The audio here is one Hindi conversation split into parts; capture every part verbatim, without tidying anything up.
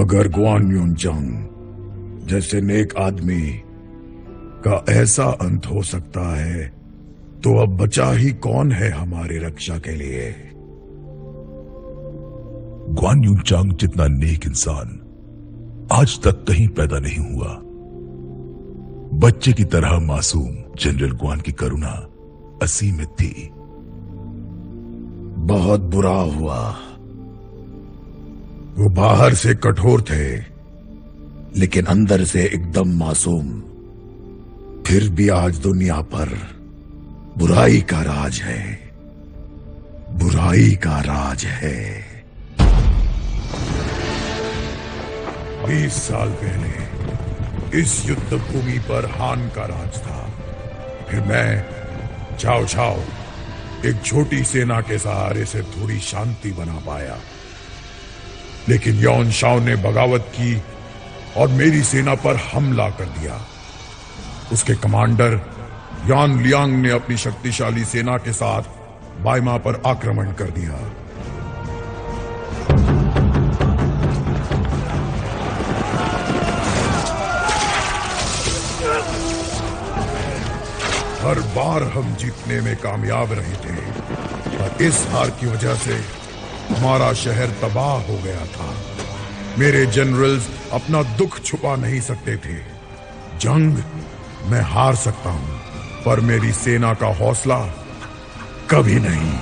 अगर ग्वान यूनचांग जैसे नेक आदमी का ऐसा अंत हो सकता है तो अब बचा ही कौन है हमारी रक्षा के लिए? ग्वान यूनचांग जितना नेक इंसान आज तक कहीं पैदा नहीं हुआ। बच्चे की तरह मासूम जनरल ग्वान की करुणा असीमित थी। बहुत बुरा हुआ। वो बाहर से कठोर थे लेकिन अंदर से एकदम मासूम। फिर भी आज दुनिया पर बुराई का राज है, बुराई का राज है। बीस साल पहले इस युद्ध भूमि पर हान का राज था। फिर मैं चाओ चाओ एक छोटी सेना के सहारे से थोड़ी शांति बना पाया, लेकिन यौन शाओ ने बगावत की और मेरी सेना पर हमला कर दिया। उसके कमांडर यान लियांग ने अपनी शक्तिशाली सेना के साथ बाइमा पर आक्रमण कर दिया। हर बार हम जीतने में कामयाब रहे थे, पर इस हार की वजह से हमारा शहर तबाह हो गया था। मेरे जनरल्स अपना दुख छुपा नहीं सकते थे। जंग मैं हार सकता हूं, पर मेरी सेना का हौसला कभी नहीं।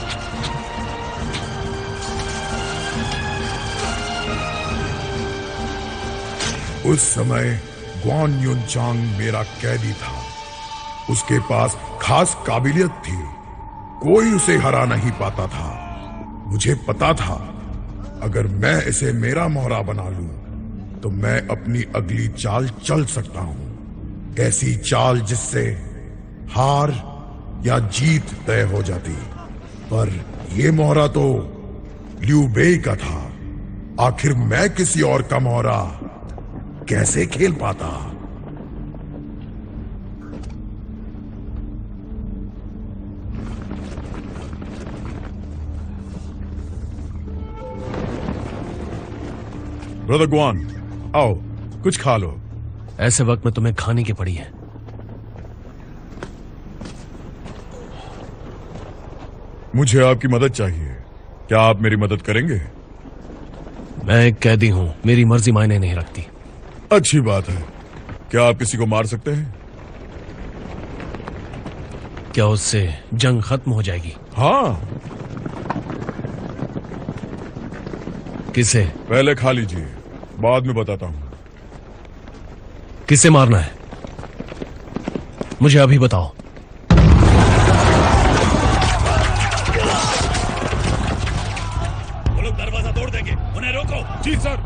उस समय ग्वान यूनचांग मेरा कैदी था। उसके पास खास काबिलियत थी, कोई उसे हरा नहीं पाता था। मुझे पता था अगर मैं इसे मेरा मोहरा बना लूं तो मैं अपनी अगली चाल चल सकता हूं। ऐसी चाल जिससे हार या जीत तय हो जाती। पर यह मोहरा तो लियू बेई का था। आखिर मैं किसी और का मोहरा कैसे खेल पाता? ब्रदर ग्वान, आओ कुछ खा लो। ऐसे वक्त में तुम्हें खाने की पड़ी है। मुझे आपकी मदद चाहिए। क्या आप मेरी मदद करेंगे? मैं एक कैदी हूं, मेरी मर्जी मायने नहीं रखती। अच्छी बात है। क्या आप किसी को मार सकते हैं? क्या उससे जंग खत्म हो जाएगी? हाँ। किसे? पहले खा लीजिए, बाद में बताता हूं। किसे मारना है मुझे अभी बताओ। वो लोग दरवाजा तोड़ देंगे, उन्हें रोको। जी सर।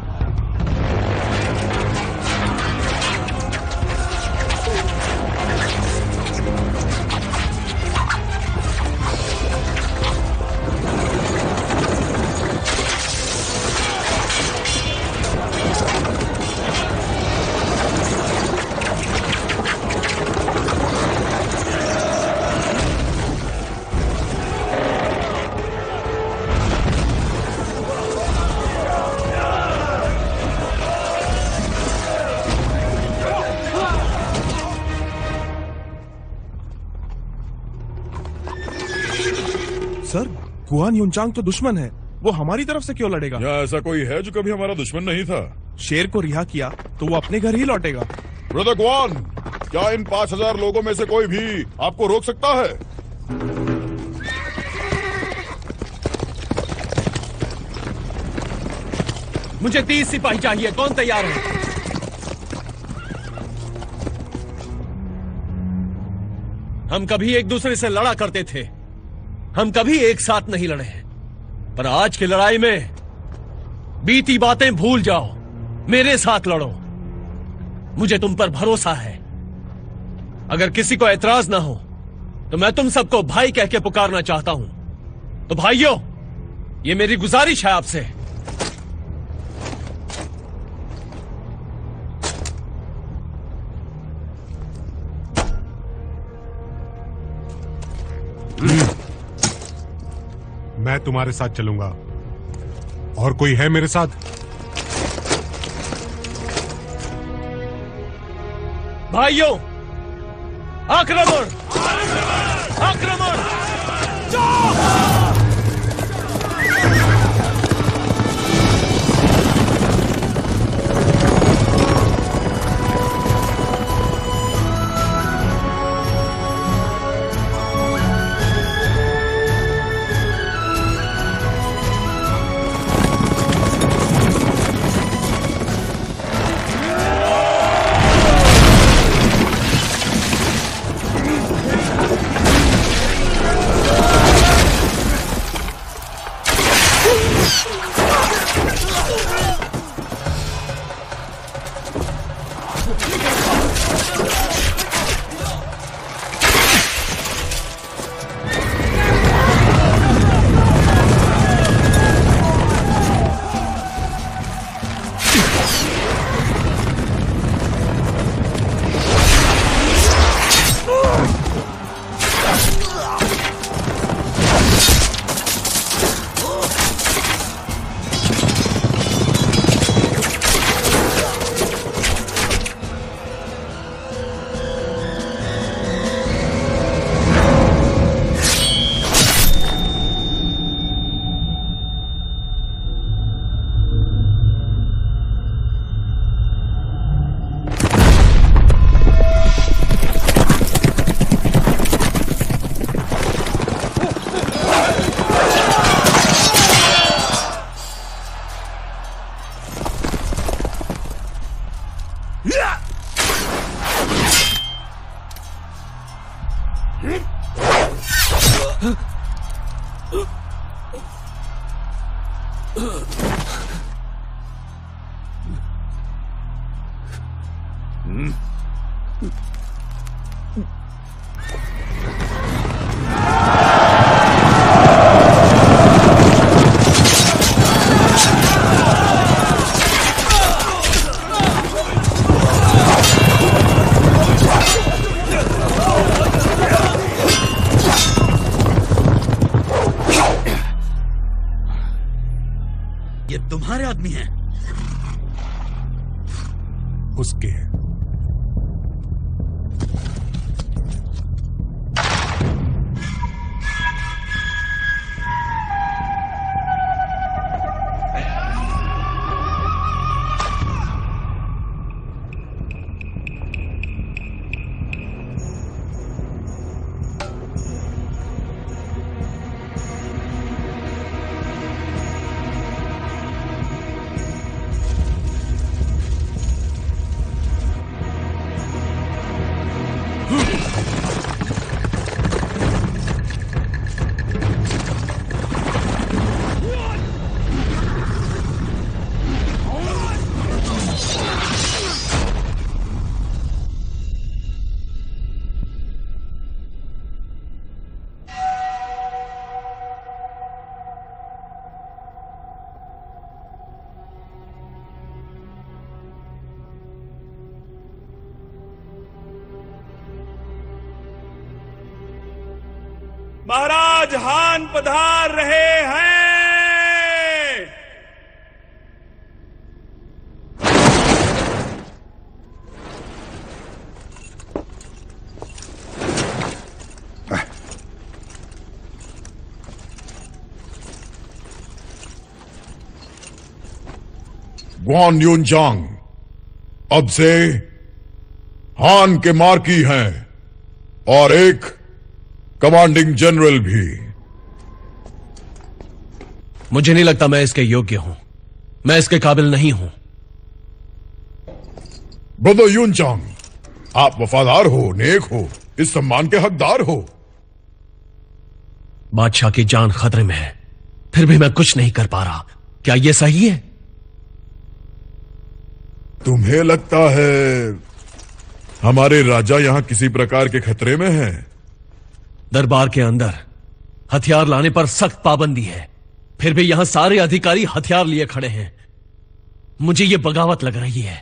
सर, गुआन यूनचांग तो दुश्मन है, वो हमारी तरफ से क्यों लड़ेगा? या ऐसा कोई है जो कभी हमारा दुश्मन नहीं था? शेर को रिहा किया तो वो अपने घर ही लौटेगा। ब्रदर ग्वान, क्या इन पांच हजार लोगों में से कोई भी आपको रोक सकता है? मुझे तीस सिपाही चाहिए, कौन तैयार है? हम कभी एक दूसरे से लड़ा करते थे, हम कभी एक साथ नहीं लड़े हैं, पर आज की लड़ाई में बीती बातें भूल जाओ, मेरे साथ लड़ो। मुझे तुम पर भरोसा है। अगर किसी को ऐतराज ना हो तो मैं तुम सबको भाई कह के पुकारना चाहता हूं। तो भाइयों, ये मेरी गुजारिश है आपसे। मैं तुम्हारे साथ चलूंगा। और कोई है मेरे साथ? भाइयों, आक्रमण! आक्रमण! ये तुम्हारे आदमी हैं? उसके हैं। महाराज हान पधार रहे हैं। ग्वान यूनजांग अब से हान के मार्की हैं और एक कमांडिंग जनरल भी। मुझे नहीं लगता मैं इसके योग्य हूं। मैं इसके काबिल नहीं हूं। ब्रदर यूनचांग, आप वफादार हो, नेक हो, इस सम्मान के हकदार हो। बादशाह की जान खतरे में है, फिर भी मैं कुछ नहीं कर पा रहा। क्या यह सही है? तुम्हें लगता है हमारे राजा यहां किसी प्रकार के खतरे में हैं? दरबार के अंदर हथियार लाने पर सख्त पाबंदी है, फिर भी यहां सारे अधिकारी हथियार लिए खड़े हैं। मुझे यह बगावत लग रही है।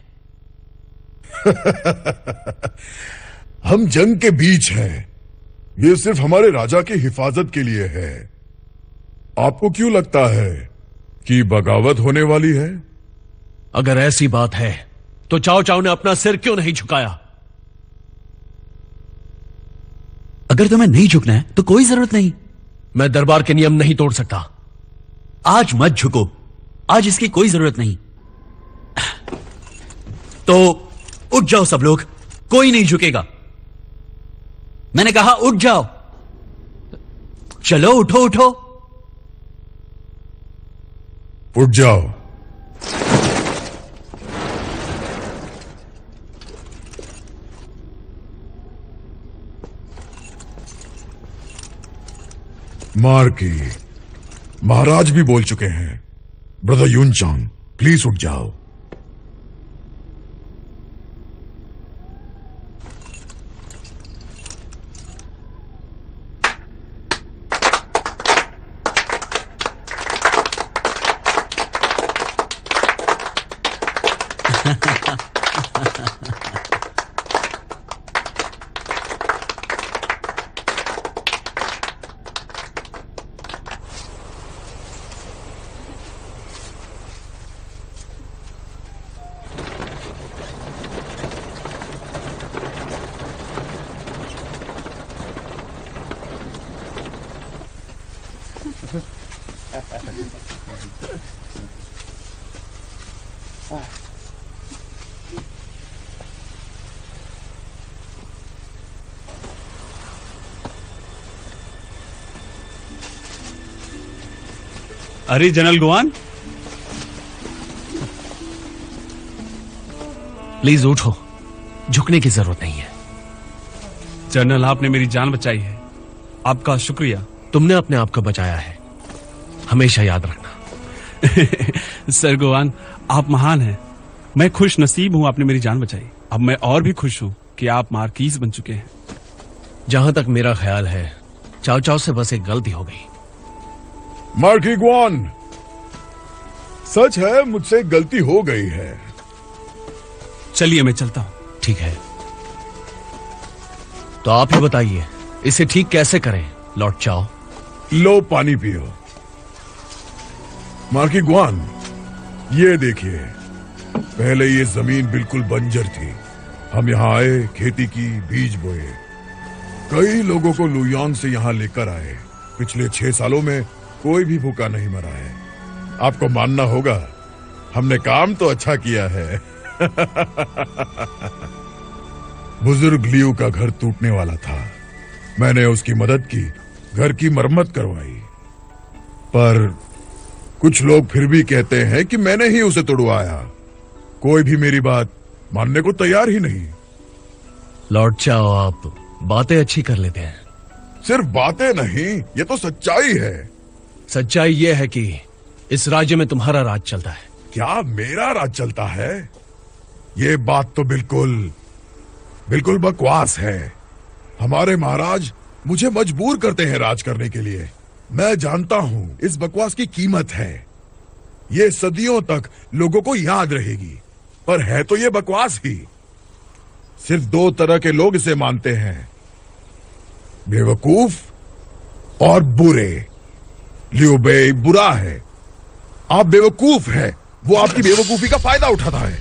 हम जंग के बीच हैं। यह सिर्फ हमारे राजा की हिफाजत के लिए है। आपको क्यों लगता है कि बगावत होने वाली है? अगर ऐसी बात है तो चाओ चाओ ने अपना सिर क्यों नहीं झुकाया? अगर तुम्हें नहीं झुकना है तो कोई जरूरत नहीं। मैं दरबार के नियम नहीं तोड़ सकता। आज मत झुको, आज इसकी कोई जरूरत नहीं। तो उठ जाओ सब लोग, कोई नहीं झुकेगा। मैंने कहा उठ जाओ। चलो उठो उठो। उठ जाओ। मार्की, महाराज भी बोल चुके हैं। ब्रदर यूनचांग, प्लीज उठ जाओ। अरे जनरल गुआन, प्लीज उठो, झुकने की जरूरत नहीं है। जनरल आपने मेरी जान बचाई है, आपका शुक्रिया। तुमने अपने आप को बचाया है, हमेशा याद रखना। सर गुआन, आप महान हैं। मैं खुश नसीब हूं आपने मेरी जान बचाई। अब मैं और भी खुश हूं कि आप मार्कीज बन चुके हैं। जहां तक मेरा ख्याल है, चाव चाव से बस एक गलती हो गई। मार्की गुआन, सच है, मुझसे गलती हो गई है। चलिए मैं चलता हूं। ठीक है, तो आप ही बताइए, इसे ठीक कैसे करें लॉर्ड चाओ? लो पानी पियो। मार्की गुआन, ये देखिए, पहले ये जमीन बिल्कुल बंजर थी। हम यहाँ आए, खेती की, बीज बोए, कई लोगों को लुयांग से यहाँ लेकर आए। पिछले छह सालों में कोई भी भूखा नहीं मरा है। आपको मानना होगा, हमने काम तो अच्छा किया है। बुजुर्ग लियू का घर टूटने वाला था, मैंने उसकी मदद की, घर की मरम्मत करवाई। पर कुछ लोग फिर भी कहते हैं कि मैंने ही उसे तोड़वाया। कोई भी मेरी बात मानने को तैयार ही नहीं। लॉर्ड चाओ, आप बातें अच्छी कर लेते हैं। सिर्फ बातें नहीं, ये तो सच्चाई है। सच्चाई यह है कि इस राज्य में तुम्हारा राज चलता है। क्या मेरा राज चलता है? ये बात तो बिल्कुल बिल्कुल बकवास है। हमारे महाराज मुझे मजबूर करते हैं राज करने के लिए। मैं जानता हूं इस बकवास की कीमत है। ये सदियों तक लोगों को याद रहेगी, पर है तो ये बकवास ही। सिर्फ दो तरह के लोग इसे मानते हैं, बेवकूफ और बुरे। लियू बेई बुरा है, आप बेवकूफ हैं, वो आपकी बेवकूफी का फायदा उठाता है।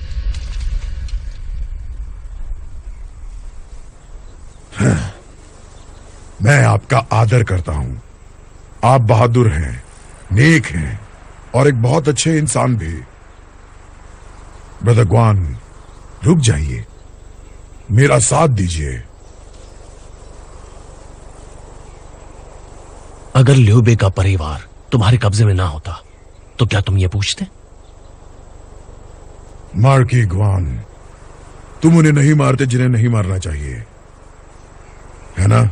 हाँ, मैं आपका आदर करता हूं। आप बहादुर हैं, नेक हैं और एक बहुत अच्छे इंसान भी। ब्रदर गुआन, रुक जाइए, मेरा साथ दीजिए। अगर ल्यूबे का परिवार तुम्हारे कब्जे में ना होता तो क्या तुम ये पूछते? मार्की गुआन, तुम उन्हें नहीं मारते जिन्हें नहीं मारना चाहिए, है ना?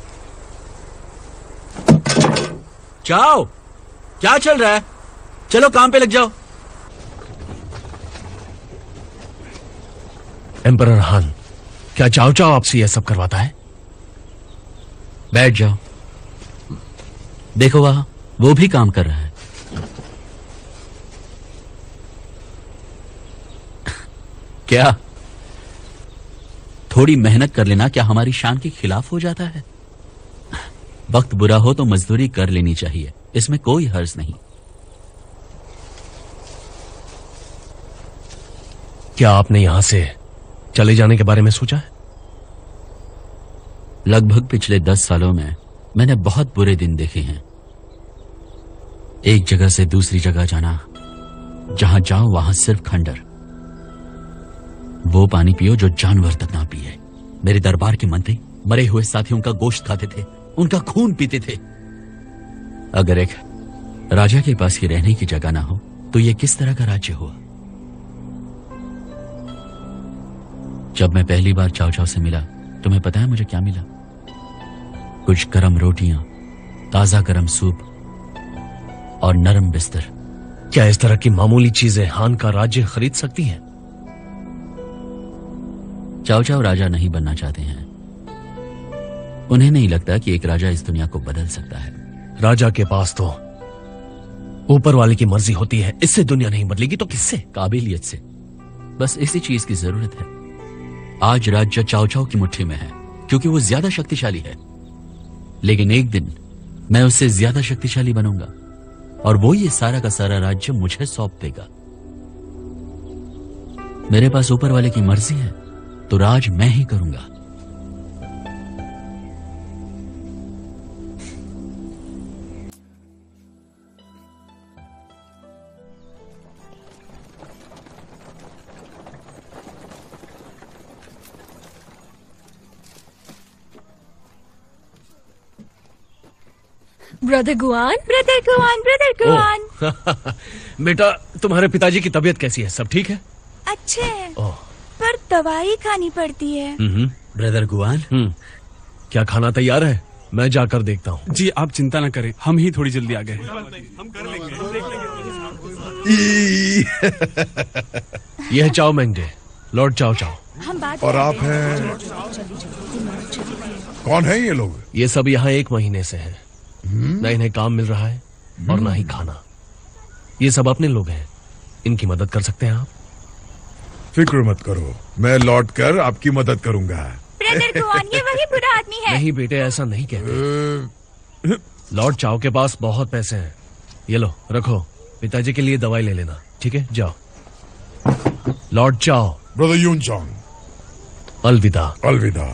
चाओ, क्या चल रहा है? चलो काम पे लग जाओ। एम्परर हान, क्या चाओ चाओ आपसे यह सब करवाता है? बैठ जाओ। देखो वहां वो भी काम कर रहा है। क्या थोड़ी मेहनत कर लेना क्या हमारी शान के खिलाफ हो जाता है? वक्त बुरा हो तो मजदूरी कर लेनी चाहिए, इसमें कोई हर्ज नहीं। क्या आपने यहां से चले जाने के बारे में सोचा है? लगभग पिछले दस सालों में मैंने बहुत बुरे दिन देखे हैं। एक जगह से दूसरी जगह जाना, जहां जाओ वहां सिर्फ खंडर। वो पानी पियो जो जानवर तक ना पिए। मेरे दरबार के मंत्री मरे हुए साथियों का गोश्त खाते थे, उनका खून पीते थे। अगर एक राजा के पास ही रहने की जगह ना हो तो यह किस तरह का राज्य हुआ? जब मैं पहली बार चाव चाव से मिला, तुम्हें पता है मुझे क्या मिला? कुछ गरम रोटियां, ताजा गरम सूप और नरम बिस्तर। क्या इस तरह की मामूली चीजें हान का राज्य खरीद सकती हैं? चाव चाव राजा नहीं बनना चाहते हैं। उन्हें नहीं लगता कि एक राजा इस दुनिया को बदल सकता है। राजा के पास तो ऊपर वाले की मर्जी होती है। इससे दुनिया नहीं बदलेगी तो किससे? काबिलियत से। बस इसी चीज की जरूरत है। आज राज्य चाव चाव की मुट्ठी में है क्योंकि वो ज्यादा शक्तिशाली है, लेकिन एक दिन मैं उससे ज्यादा शक्तिशाली बनूंगा और वो ये सारा का सारा राज्य मुझे सौंप देगा। मेरे पास ऊपर वाले की मर्जी है तो राज मैं ही करूंगा। Brother Guan, brother Guan, brother Guan. बेटा, तुम्हारे पिताजी की तबीयत कैसी है? सब ठीक है? अच्छे हैं, पर दवाई खानी पड़ती है। ब्रदर गुआन, क्या खाना तैयार है? मैं जाकर देखता हूँ। जी आप चिंता न करें, हम ही थोड़ी जल्दी आ गए। हम कर यह है चाओ मेंगडे, लॉर्ड चाओ चाओ। हम बात और आप हैं? कौन है ये लोग? ये सब यहाँ एक महीने से हैं। न इन्हें काम मिल रहा है और ना ही खाना। ये सब अपने लोग हैं, इनकी मदद कर सकते हैं आप? फिक्र मत करो, मैं लौट कर आपकी मदद करूंगा। ब्रदर गुआन, ये वही बुरा आदमी है। नहीं बेटे, ऐसा नहीं कहते। लॉर्ड चाओ के पास बहुत पैसे हैं। ये लो रखो, पिताजी के लिए दवाई ले लेना, ठीक है? जाओ। लॉर्ड चाओ। ब्रदर यूनचांग, अलविदा। अलविदा।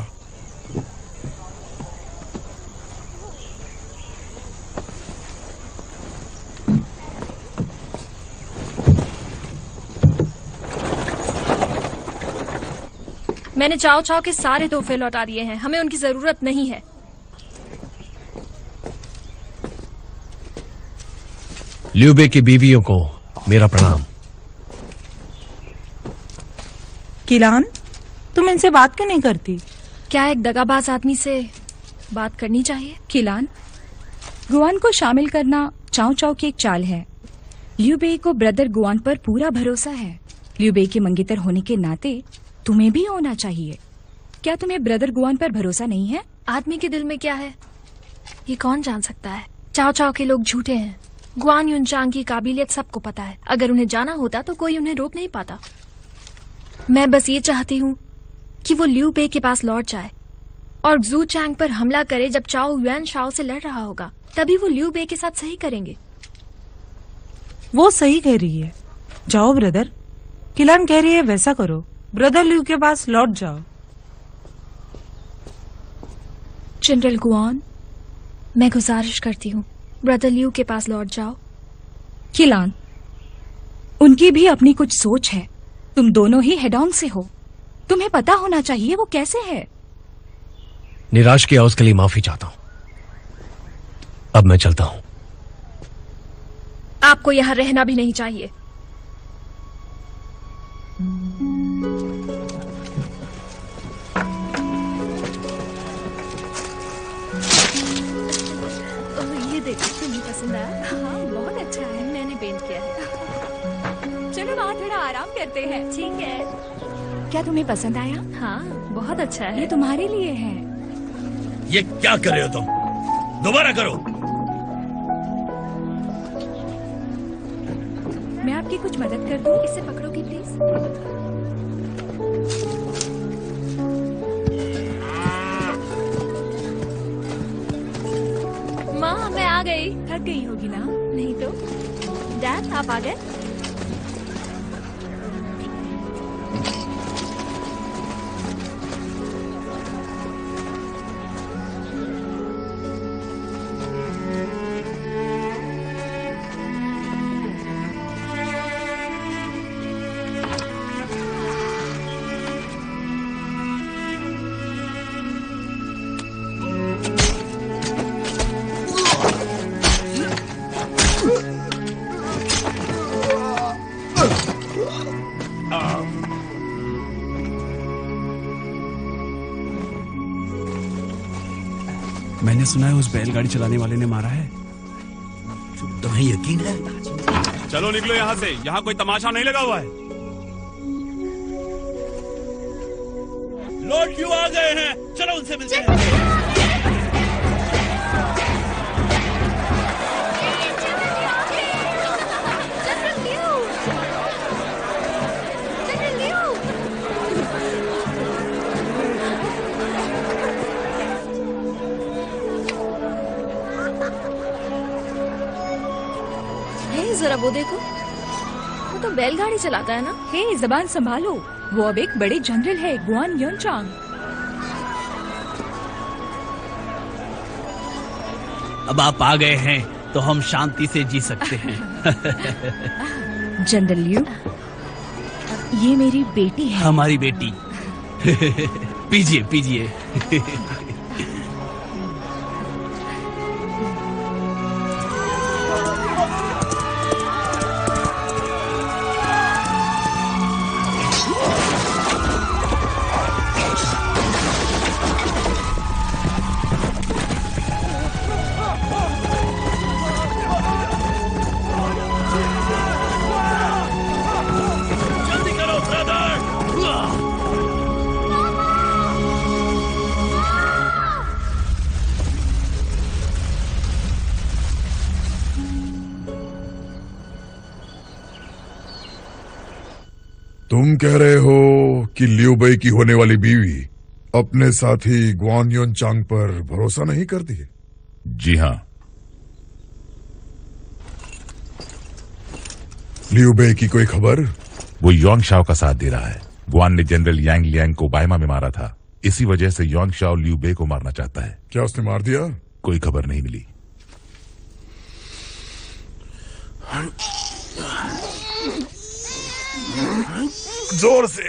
मैंने चाओ चाओ के सारे तोहफे लौटा दिए हैं, हमें उनकी जरूरत नहीं है। ल्यूबे की बीवियों को मेरा प्रणाम। किलान, तुम इनसे बात क्यों नहीं करती? क्या एक दगाबाज आदमी से बात करनी चाहिए? किलान, गुआन को शामिल करना चाओ चाओ की एक चाल है। ल्यूबे को ब्रदर गुआन पर पूरा भरोसा है। ल्यूबे के मंगेतर होने के नाते तुम्हें भी होना चाहिए। क्या तुम्हें ब्रदर गुआन पर भरोसा नहीं है? आदमी के दिल में क्या है ये कौन जान सकता है। चाओ चाओ के लोग झूठे हैं। गुआन युनचांग की काबिलियत सबको पता है। अगर उन्हें जाना होता तो कोई उन्हें रोक नहीं पाता। मैं बस ये चाहती हूँ कि वो ल्यू बे के पास लौट जाए और जू चैंग पर हमला करे जब चाओ युआन शाओ से लड़ रहा होगा। तभी वो ल्यू बे के साथ सही करेंगे। वो सही कह रही है। जाओ ब्रदर, किलान कह रही है वैसा करो। ब्रदर ल्यू के पास लौट जाओ। जनरल गुआन, मैं गुजारिश करती हूँ ब्रदर ल्यू के पास लौट जाओ। किलान, उनकी भी अपनी कुछ सोच है। तुम दोनों ही हेडोंग से हो, तुम्हें पता होना चाहिए वो कैसे है। निराश किया उसके लिए माफी चाहता हूँ। अब मैं चलता हूँ। आपको यहाँ रहना भी नहीं चाहिए। ये देखो, तुम्हें पसंद आया? हाँ, बहुत अच्छा है। मैंने पेंट किया है। चलो वहाँ थोड़ा आराम करते हैं। ठीक है। क्या तुम्हें पसंद आया? हाँ, बहुत अच्छा है। ये तुम्हारे लिए है। ये क्या कर रहे हो तुम? दोबारा करो। मैं आपकी कुछ मदद कर दूं? इसे पकड़ोगी प्लीज? माँ, मैं आ गई। थक गई होगी ना? नहीं तो। डैड, आप आ गए? मैंने सुना है उस बैलगाड़ी चलाने वाले ने मारा है। तुम्हें यकीन है? चलो निकलो यहाँ से, यहाँ कोई तमाशा नहीं लगा हुआ है। लॉर्ड क्यों आ गए हैं? चलो उनसे मिलते हैं। जरा वो देखो, वो तो बैलगाड़ी चलाता है ना। हे, जबान संभालो, वो अब एक बड़े जनरल है, गुआन युनचांग। अब आप आ गए हैं तो हम शांति से जी सकते हैं। जनरल लियू, ये मेरी बेटी है। हमारी बेटी। पीजिए पीजिए। तुम कह रहे हो कि लियू बेई की होने वाली बीवी अपने साथी गुआन युनचांग पर भरोसा नहीं करती है? जी हाँ। लियू बेई की कोई खबर? वो योंग शाओ का साथ दे रहा है। गुआन ने जनरल यांग लियांग को बायमा में मारा था, इसी वजह से योंग शाओ लियू बेई को मारना चाहता है। क्या उसने मार दिया? कोई खबर नहीं मिली। जोर से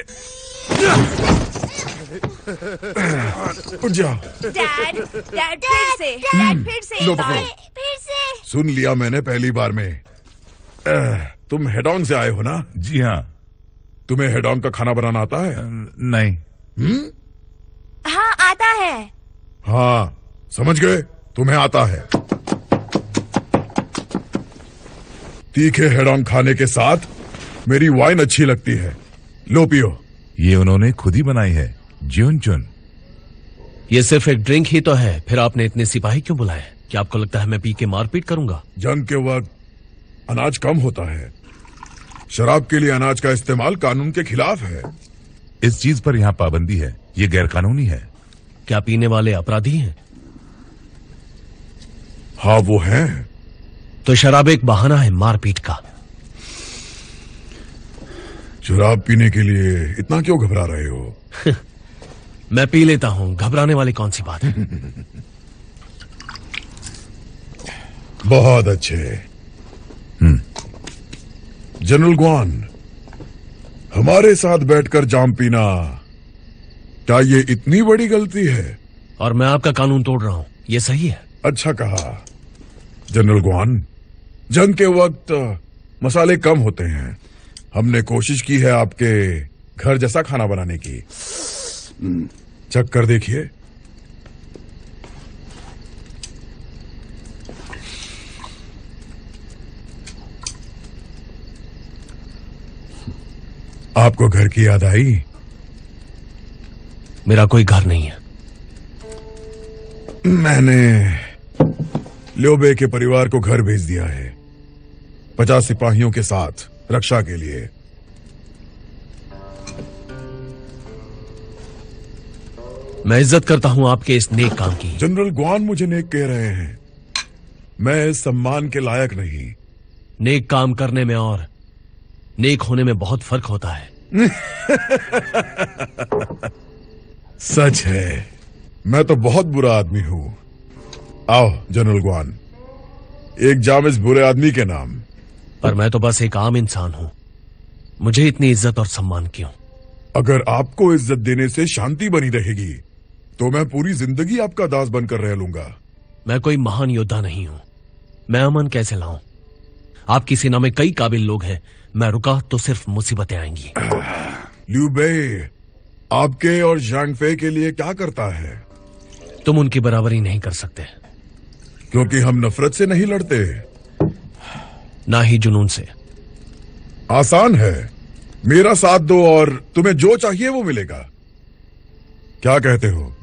उठ जाओ। डैड, डैड फिर से, डैड फिर से, लो पकड़ो। फिर से। सुन लिया मैंने पहली बार में। अह, तुम हेडोंग से आए हो ना? जी हाँ। तुम्हें हेडोंग का खाना बनाना आता है? नहीं। हम्म? हाँ आता है। हाँ समझ गए, तुम्हें आता है। तीखे हेडोंग खाने के साथ मेरी वाइन अच्छी लगती है, लो पियो। ये उन्होंने खुद ही बनाई है, ज्यून चुन। ये सिर्फ एक ड्रिंक ही तो है, फिर आपने इतने सिपाही क्यों बुलाए? क्या आपको लगता है मैं पी के मारपीट करूंगा? जंग के वक्त अनाज कम होता है, शराब के लिए अनाज का इस्तेमाल कानून के खिलाफ है। इस चीज पर यहाँ पाबंदी है, ये गैरकानूनी है। क्या पीने वाले अपराधी हैं? हाँ वो हैं। तो शराब एक बहाना है मारपीट का। शराब पीने के लिए इतना क्यों घबरा रहे हो? मैं पी लेता हूं, घबराने वाली कौन सी बात है? बहुत अच्छे। जनरल गुआन, हमारे साथ बैठकर जाम पीना, क्या ये इतनी बड़ी गलती है? और मैं आपका कानून तोड़ रहा हूं, ये सही है? अच्छा कहा। जनरल गुआन, जंग के वक्त मसाले कम होते हैं। हमने कोशिश की है आपके घर जैसा खाना बनाने की। चख कर देखिए। आपको घर की याद आई? मेरा कोई घर नहीं है। मैंने लियू बेई के परिवार को घर भेज दिया है, पचास सिपाहियों के साथ रक्षा के लिए। मैं इज्जत करता हूं आपके इस नेक काम की। जनरल गुआन मुझे नेक कह रहे हैं, मैं इस सम्मान के लायक नहीं। नेक काम करने में और नेक होने में बहुत फर्क होता है। सच है, मैं तो बहुत बुरा आदमी हूं। आओ जनरल गुआन, एक जाम इस बुरे आदमी के नाम। पर मैं तो बस एक आम इंसान हूं, मुझे इतनी इज्जत और सम्मान क्यों? अगर आपको इज्जत देने से शांति बनी रहेगी तो मैं पूरी जिंदगी आपका दास बनकर रह लूंगा। मैं कोई महान योद्धा नहीं हूं, मैं अमन कैसे लाऊं? आपकी सेना में कई काबिल लोग हैं, मैं रुका तो सिर्फ मुसीबतें आएंगी। लियू बेई आपके और ज़ांग फे के लिए क्या करता है? तुम उनकी बराबरी नहीं कर सकते, क्योंकि हम नफरत से नहीं लड़ते, ना ही जुनून से। आसान है, मेरा साथ दो और तुम्हें जो चाहिए वो मिलेगा। क्या कहते हो?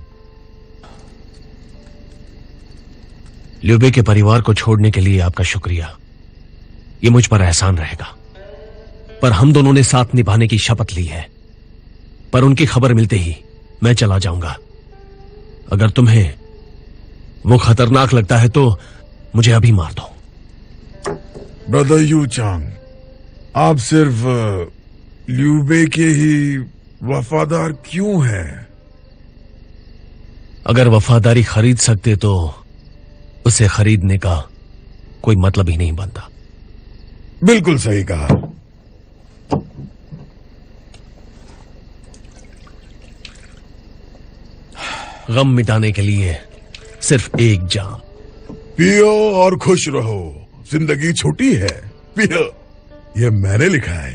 ल्यूबे के परिवार को छोड़ने के लिए आपका शुक्रिया, ये मुझ पर एहसान रहेगा। पर हम दोनों ने साथ निभाने की शपथ ली है। पर उनकी खबर मिलते ही मैं चला जाऊंगा। अगर तुम्हें वो खतरनाक लगता है तो मुझे अभी मार दो। ब्रदर यू चांग, आप सिर्फ ल्यूबे के ही वफादार क्यों हैं? अगर वफादारी खरीद सकते तो उसे खरीदने का कोई मतलब ही नहीं बनता। बिल्कुल सही कहा। गम मिटाने के लिए सिर्फ एक जाम। पियो और खुश रहो, जिंदगी छोटी है, पियो। ये मैंने लिखा है।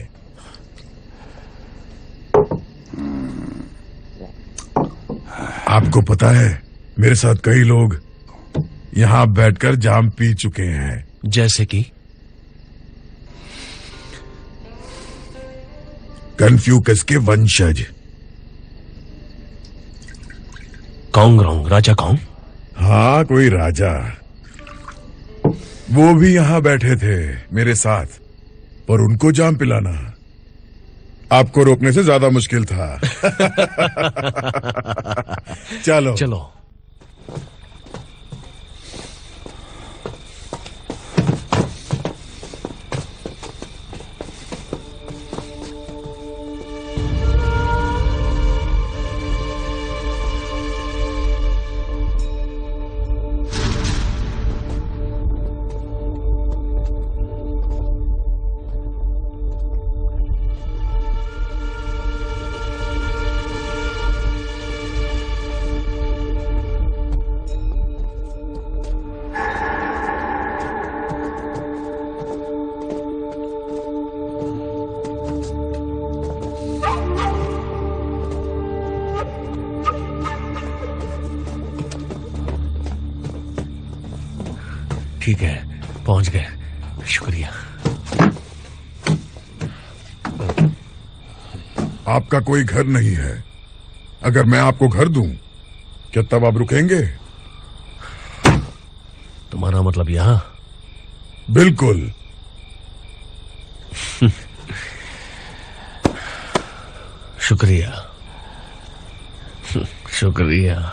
आपको पता है, मेरे साथ कई लोग यहां बैठकर जाम पी चुके हैं। जैसे कि कन्फ्यूकस के वंशज। कौंग रोंग, राजा कौंग? हाँ, कोई राजा। वो भी यहां बैठे थे मेरे साथ, पर उनको जाम पिलाना आपको रोकने से ज्यादा मुश्किल था। चलो चलो। ठीक है, पहुंच गए। शुक्रिया। आपका कोई घर नहीं है। अगर मैं आपको घर दूं, क्या तब आप रुकेंगे? तुम्हारा मतलब यहां? बिल्कुल। शुक्रिया शुक्रिया।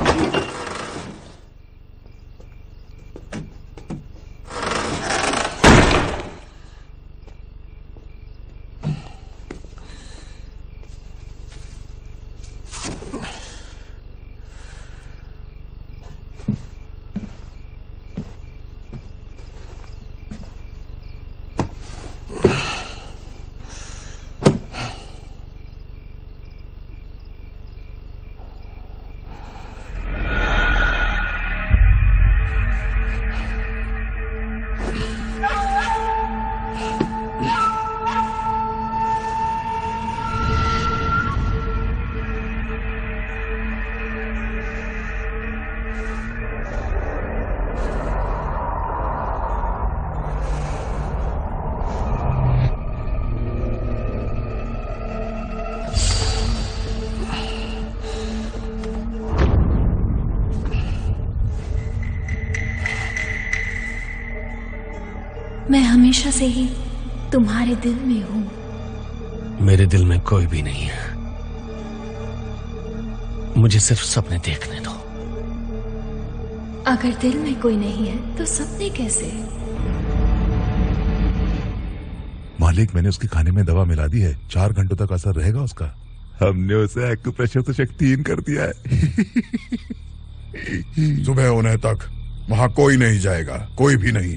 मैं हमेशा से ही तुम्हारे दिल में हूं। मेरे दिल में कोई भी नहीं है। मुझे सिर्फ सपने देखने दो। अगर दिल में कोई नहीं है तो सपने कैसे? मालिक, मैंने उसके खाने में दवा मिला दी है। चार घंटों तक असर रहेगा उसका। हमने उसे एक्यूप्रेशर से शक्तिहीन कर दिया है। सुबह होने तक वहां कोई नहीं जाएगा, कोई भी नहीं।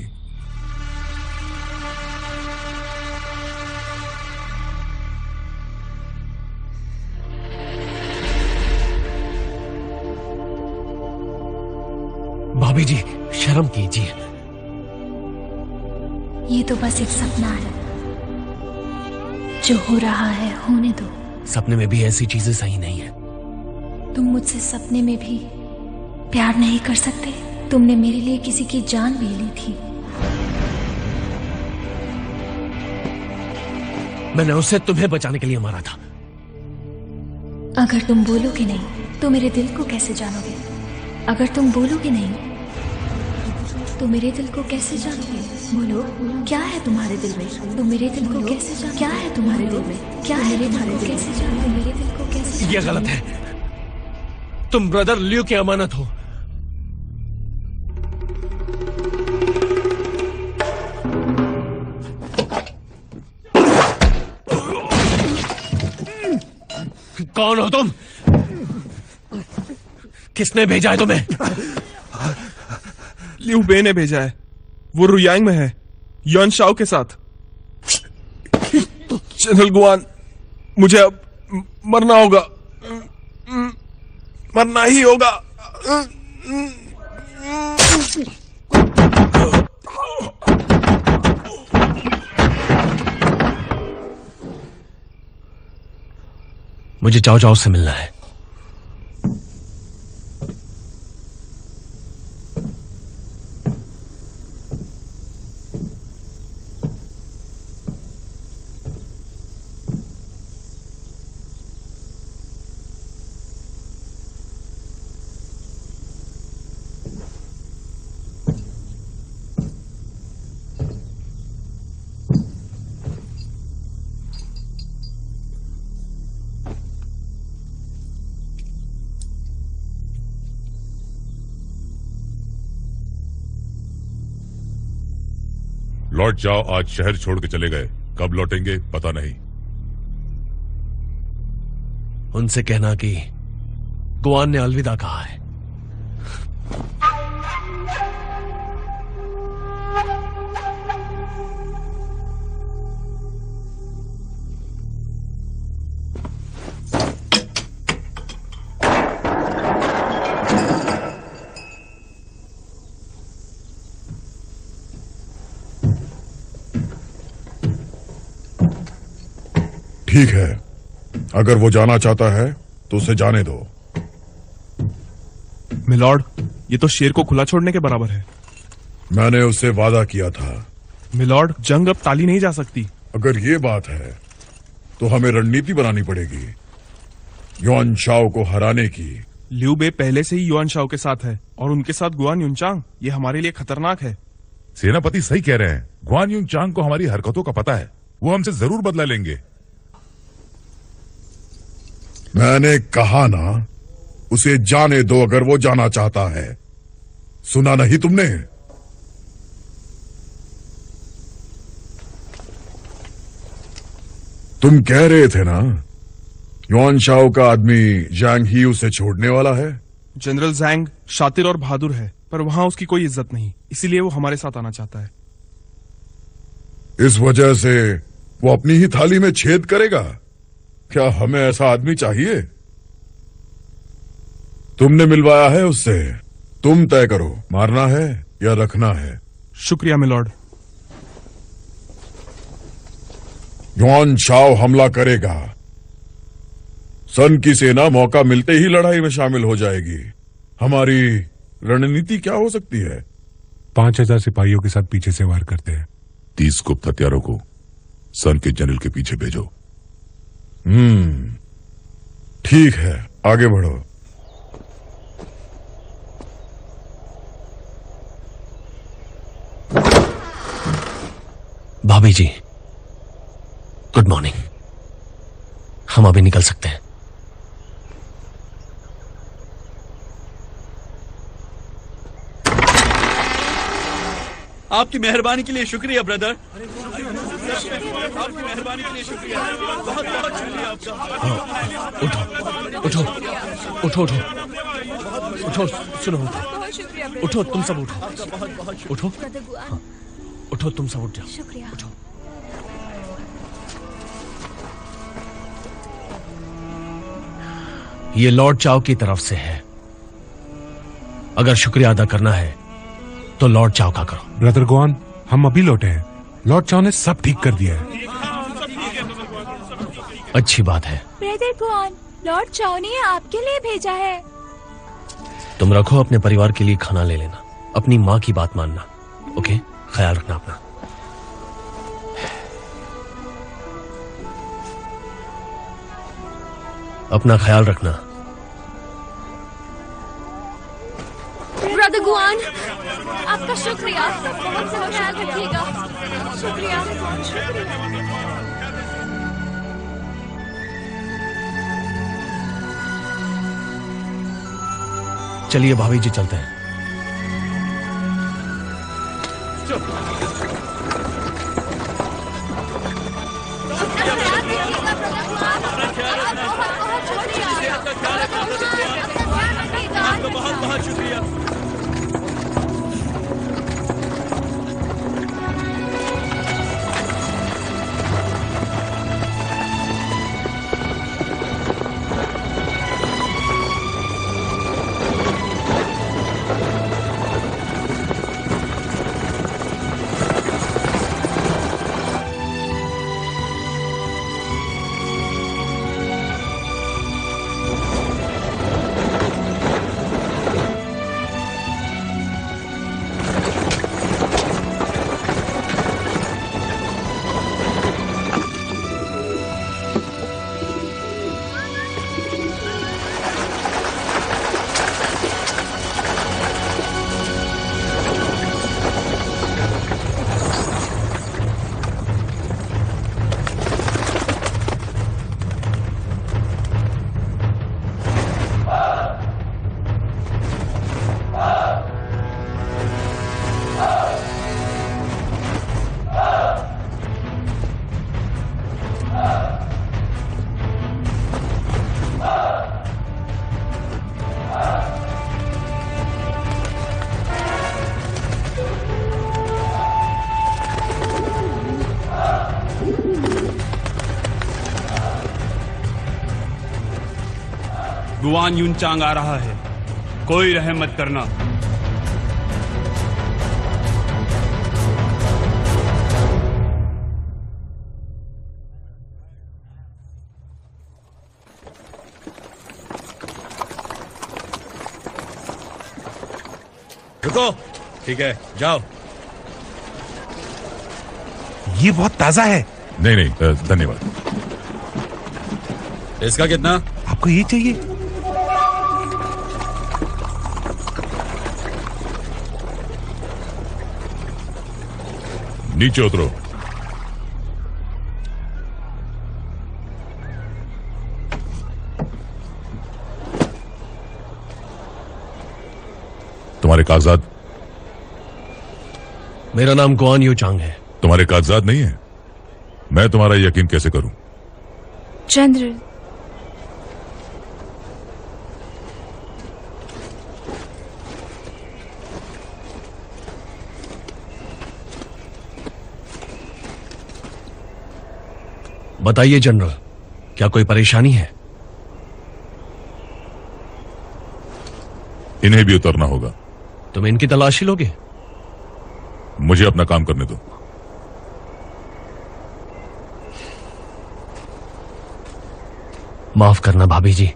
भाभी जी, शर्म कीजिए। ये तो बस एक सपना है। जो हो रहा है होने दो। सपने में भी ऐसी चीजें सही नहीं है। तुम मुझसे सपने में भी प्यार नहीं कर सकते? तुमने मेरे लिए किसी की जान भी ली थी। मैंने उसे तुम्हें बचाने के लिए मारा था। अगर तुम बोलोगे नहीं तो मेरे दिल को कैसे जानोगे? अगर तुम बोलोगे नहीं तो मेरे दिल को कैसे जानोगे? बोलो, क्या है तुम्हारे दिल में? तुम मेरे दिल को कैसे जानो? क्या है तुम्हारे दिल में? क्या है तुम्हारे दिल कैसे जानो? मेरे दिल को कैसे? ये गलत है। तुम ब्रदर लियो की अमानत हो। कौन हो तुम? किसने भेजा है तुम्हें? लियू बे ने भेजा है। वो रुयांग में है, युआन शाओ के साथ। जनरल गुआन, मुझे अब मरना होगा, मरना ही होगा। मुझे चाओ चाओ से मिलना है। लौट जाओ, आज शहर छोड़ के चले गए, कब लौटेंगे पता नहीं। उनसे कहना कि गुआन ने अलविदा कहा है। ठीक है, अगर वो जाना चाहता है तो उसे जाने दो। मिलॉर्ड, ये तो शेर को खुला छोड़ने के बराबर है। मैंने उससे वादा किया था। मिलॉर्ड, जंग अब टाली नहीं जा सकती। अगर ये बात है तो हमें रणनीति बनानी पड़ेगी युआन शाओ को हराने की। लियू बे पहले से ही युआन शाओ के साथ है और उनके साथ गुआन युनचांग। ये हमारे लिए खतरनाक है। सेनापति सही कह रहे हैं। गुआन युनचांग को हमारी हरकतों का पता है, वो हमसे जरूर बदला लेंगे। मैंने कहा ना, उसे जाने दो अगर वो जाना चाहता है। सुना नहीं तुमने? तुम कह रहे थे ना युआन शाओ का आदमी जैंग ही उसे छोड़ने वाला है। जनरल जैंग शातिर और बहादुर है, पर वहां उसकी कोई इज्जत नहीं, इसीलिए वो हमारे साथ आना चाहता है। इस वजह से वो अपनी ही थाली में छेद करेगा? क्या हमें ऐसा आदमी चाहिए? तुमने मिलवाया है उससे, तुम तय करो, मारना है या रखना है। शुक्रिया मिलॉर्ड। युआन शाओ हमला करेगा। सन की सेना मौका मिलते ही लड़ाई में शामिल हो जाएगी। हमारी रणनीति क्या हो सकती है? पांच हजार सिपाहियों के साथ पीछे से वार करते हैं। तीस गुप्त हथियारों को सन के जनरल के पीछे भेजो। हम्म, ठीक है, आगे बढ़ो। भाभी जी, गुड मॉर्निंग। हम अभी निकल सकते हैं। आपकी मेहरबानी के लिए शुक्रिया ब्रदर। आपकी मेहरबानी के लिए शुक्रिया, बहुत बहुत शुक्रिया आपका। उठो उठो उठो उठो उठो, सुनो, उठो, तुम सब उठो, उठो, हाँ, उठो, तुम सब उठ जाओ। शुक्रिया। उठो। ये लॉर्ड चाओ की तरफ से है। अगर शुक्रिया अदा करना है तो लॉर्ड चाओ का करो। ब्रदर गुआन, हम अभी लौटे हैं। लॉर्ड चाओ ने सब ठीक कर दिया है। अच्छी बात है। ब्रदर गुआन, लॉर्ड चाओ ने आपके लिए भेजा है। तुम रखो, अपने परिवार के लिए खाना ले लेना, अपनी माँ की बात मानना। ओके, ख्याल रखना अपना। अपना ख्याल रखना। ब्रदर गुआन, आपका शुक्रिया, बहुत सा ख्याल रखिएगा। शुक्रिया, शुक्रिया। चलिए भाभी जी, चलते हैं। आपका बहुत बहुत शुक्रिया। गुआन युनचांग आ रहा है, कोई रहम मत करना। रुको, ठीक है, जाओ। ये बहुत ताजा है। नहीं नहीं, धन्यवाद। इसका कितना? आपको ये चाहिए? नीचे उतरो। तुम्हारे कागजात? मेरा नाम गुआन युचांग है। तुम्हारे कागजात नहीं है? मैं तुम्हारा यकीन कैसे करूं? चंद्र, बताइए जनरल, क्या कोई परेशानी है? इन्हें भी उतरना होगा। तुम इनकी तलाशी लोगे? मुझे अपना काम करने दो। माफ करना भाभी जी।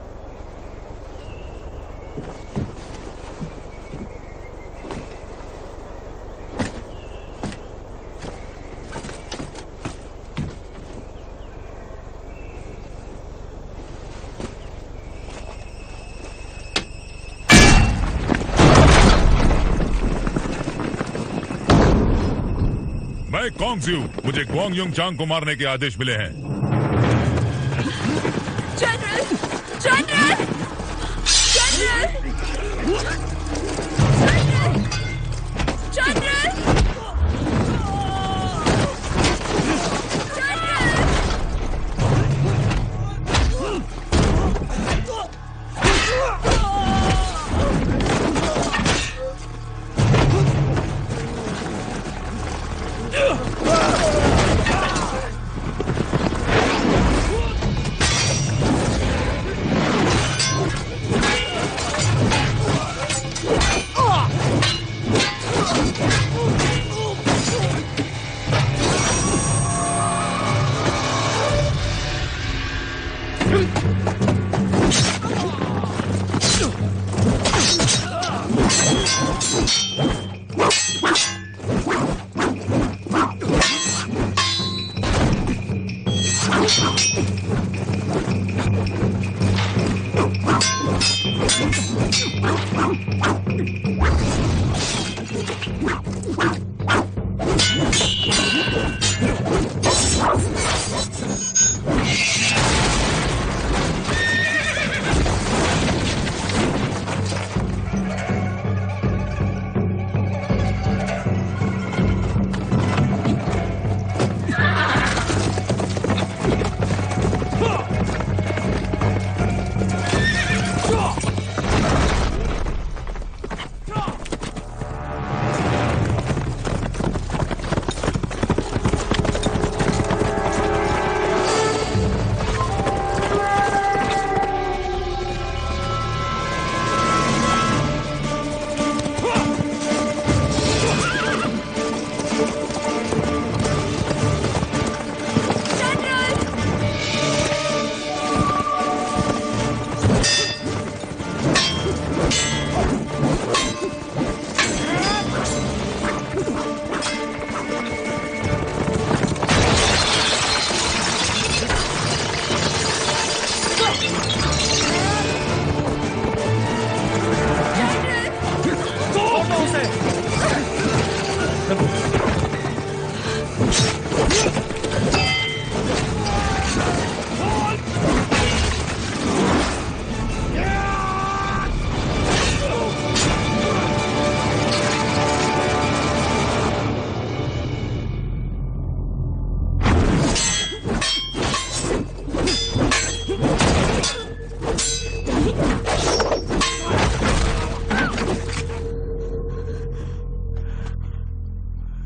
मैं कोंगफ्यू, मुझे गुआन युनचांग को मारने के आदेश मिले हैं। जनरल, जनरल, जनरल, जनरल,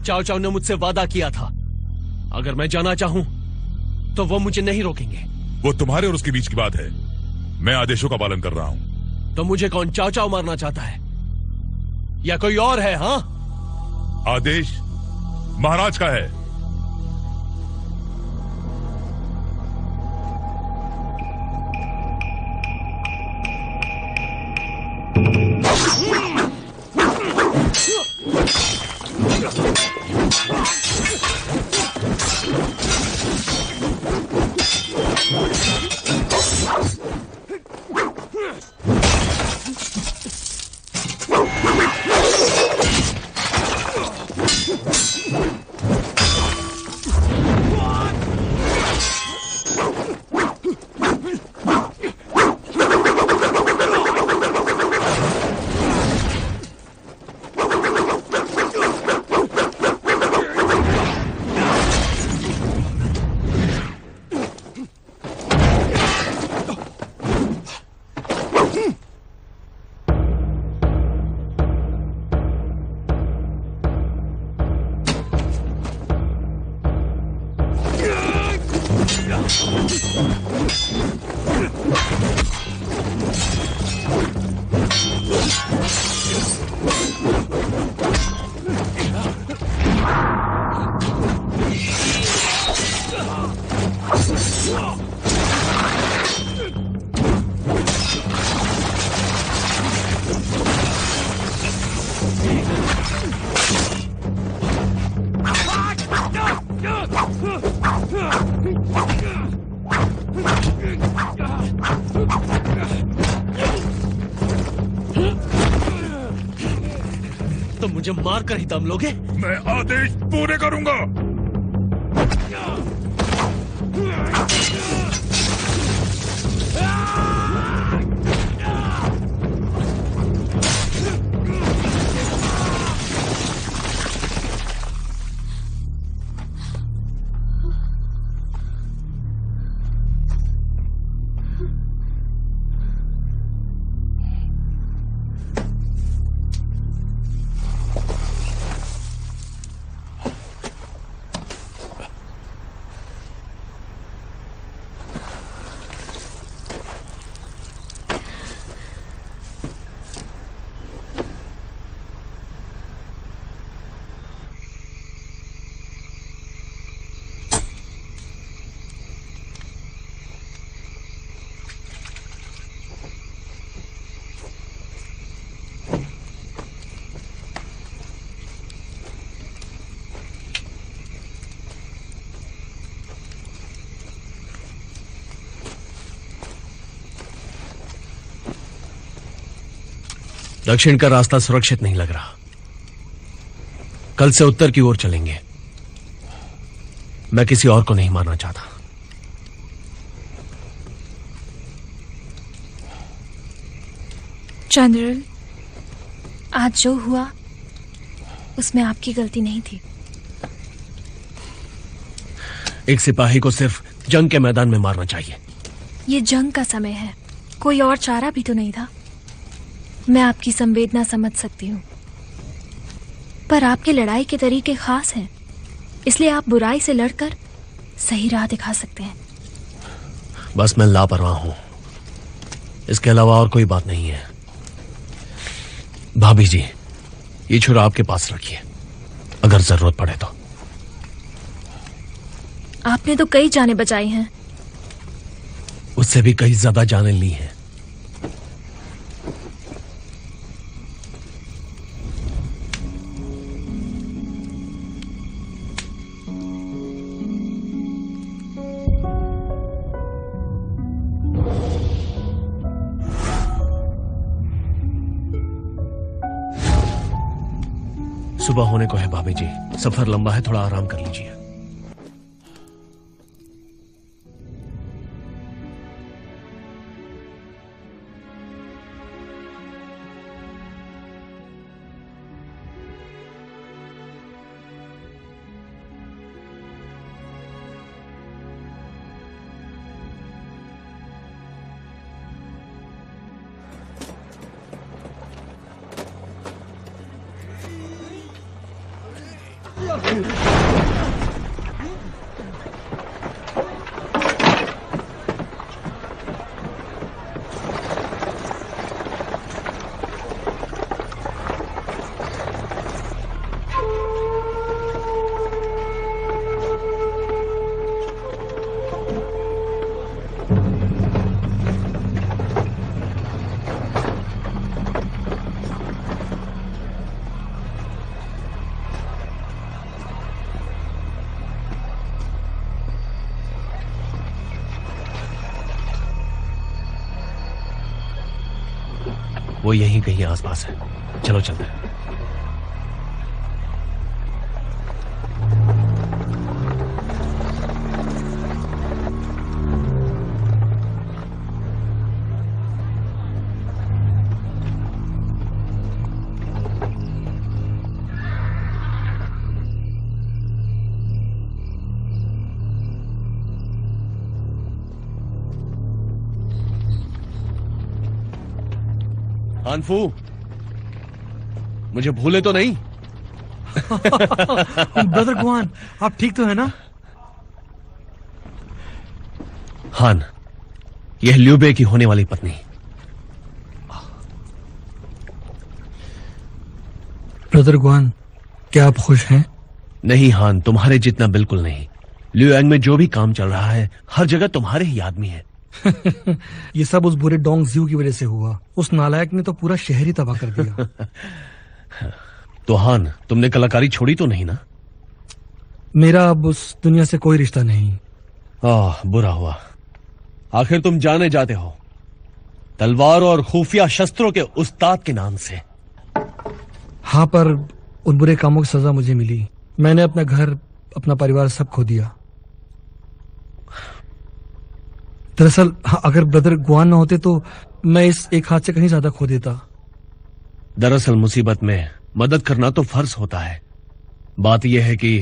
चाओ चाओ ने मुझसे वादा किया था, अगर मैं जाना चाहूं तो वो मुझे नहीं रोकेंगे। वो तुम्हारे और उसके बीच की बात है। मैं आदेशों का पालन कर रहा हूं। तो मुझे कौन चाओ चाओ मारना चाहता है या कोई और है? हाँ, आदेश महाराज का है। तो मुझे मार कर ही दम लोगे? मैं आदेश पूरे करूंगा। दक्षिण का रास्ता सुरक्षित नहीं लग रहा। कल से उत्तर की ओर चलेंगे। मैं किसी और को नहीं मारना चाहता। जनरल, आज जो हुआ उसमें आपकी गलती नहीं थी। एक सिपाही को सिर्फ जंग के मैदान में मारना चाहिए। ये जंग का समय है, कोई और चारा भी तो नहीं था। मैं आपकी संवेदना समझ सकती हूँ, पर आपके लड़ाई के तरीके खास हैं, इसलिए आप बुराई से लड़कर सही राह दिखा सकते हैं। बस मैं लापरवाह हूं, इसके अलावा और कोई बात नहीं है। भाभी जी, ये छुरा आपके पास रखिए, अगर जरूरत पड़े तो। आपने तो कई जानें बचाई हैं। उससे भी कई ज्यादा जानें ली हैं। सुबह होने को है भाभी जी, सफर लंबा है, थोड़ा आराम कर लीजिए। वो यहीं कहीं आसपास है। चलो चलते हैं। कानफू, मुझे भूले तो नहीं? ब्रदर गुआन, आप ठीक तो है ना? हान, यह ल्यूबे की होने वाली पत्नी। ब्रदर गुआन, क्या आप खुश हैं? नहीं हान, तुम्हारे जितना बिल्कुल नहीं। ल्यूएंग में जो भी काम चल रहा है, हर जगह तुम्हारे ही आदमी है। ये सब उस बुरे डोंग ज़्यू की वजह से हुआ। उस नालायक ने तो पूरा शहर ही तबाह कर दिया। तो हान, तुमने कलाकारी छोड़ी तो नहीं ना? मेरा अब उस दुनिया से कोई रिश्ता नहीं। आह, बुरा हुआ। आखिर तुम जाने जाते हो तलवारों और खुफिया शस्त्रों के उस्ताद के नाम से। हाँ, पर उन बुरे कामों की सजा मुझे मिली। मैंने अपना घर, अपना परिवार सब खो दिया। दरअसल अगर ब्रदर गुआन ना होते तो मैं इस एक हाथ से कहीं ज्यादा खो देता। दरअसल मुसीबत में मदद करना तो फर्ज होता है। बात यह है कि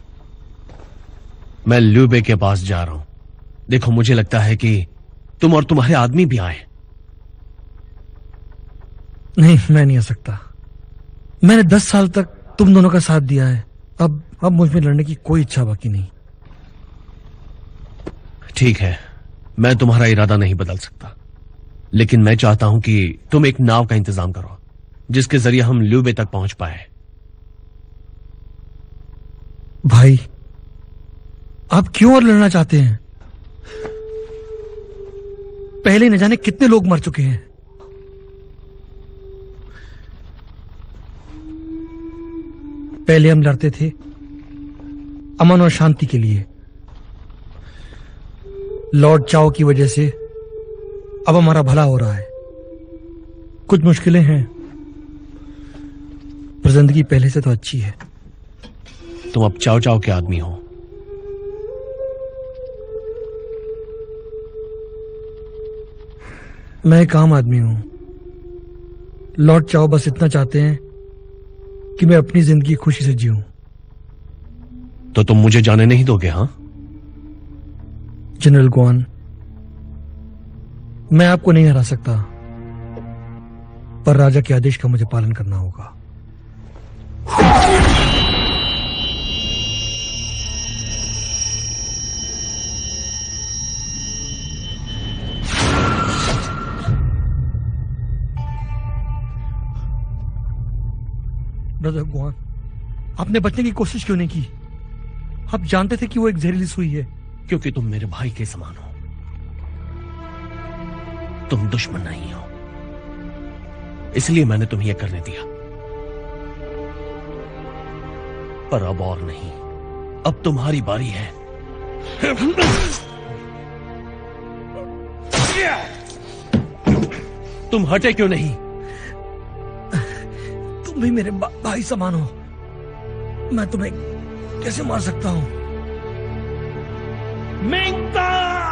मैं ल्यूबे के पास जा रहा हूं। देखो, मुझे लगता है कि तुम और तुम्हारे आदमी भी आए। नहीं, मैं नहीं आ सकता। मैंने दस साल तक तुम दोनों का साथ दिया है। अब अब मुझ में लड़ने की कोई इच्छा बाकी नहीं। ठीक है, मैं तुम्हारा इरादा नहीं बदल सकता, लेकिन मैं चाहता हूं कि तुम एक नाव का इंतजाम करो जिसके जरिए हम ल्यूबे तक पहुंच पाए। भाई, आप क्यों और लड़ना चाहते हैं? पहले न जाने कितने लोग मर चुके हैं। पहले हम लड़ते थे अमन और शांति के लिए। लॉर्ड चाओ की वजह से अब हमारा भला हो रहा है। कुछ मुश्किलें हैं, पर जिंदगी पहले से तो अच्छी है। तुम अब चाओ चाओ के आदमी हो। मैं एक आम आदमी हूं। लॉर्ड चाओ बस इतना चाहते हैं कि मैं अपनी जिंदगी खुशी से जीऊं। तो तुम मुझे जाने नहीं दोगे? हाँ जनरल गुआन, मैं आपको नहीं हरा सकता, पर राजा के आदेश का मुझे पालन करना होगा। ब्रदर गुआन, आपने बचने की कोशिश क्यों नहीं की? आप जानते थे कि वो एक जहरीली सुई है। क्योंकि तुम मेरे भाई के समान हो। तुम दुश्मन नहीं हो, इसलिए मैंने तुम्हें यह करने दिया। पर अब और नहीं, अब तुम्हारी बारी है। तुम हटे क्यों नहीं? तुम भी मेरे भाई समान हो। मैं तुम्हें कैसे मार सकता हूं? मिंगता!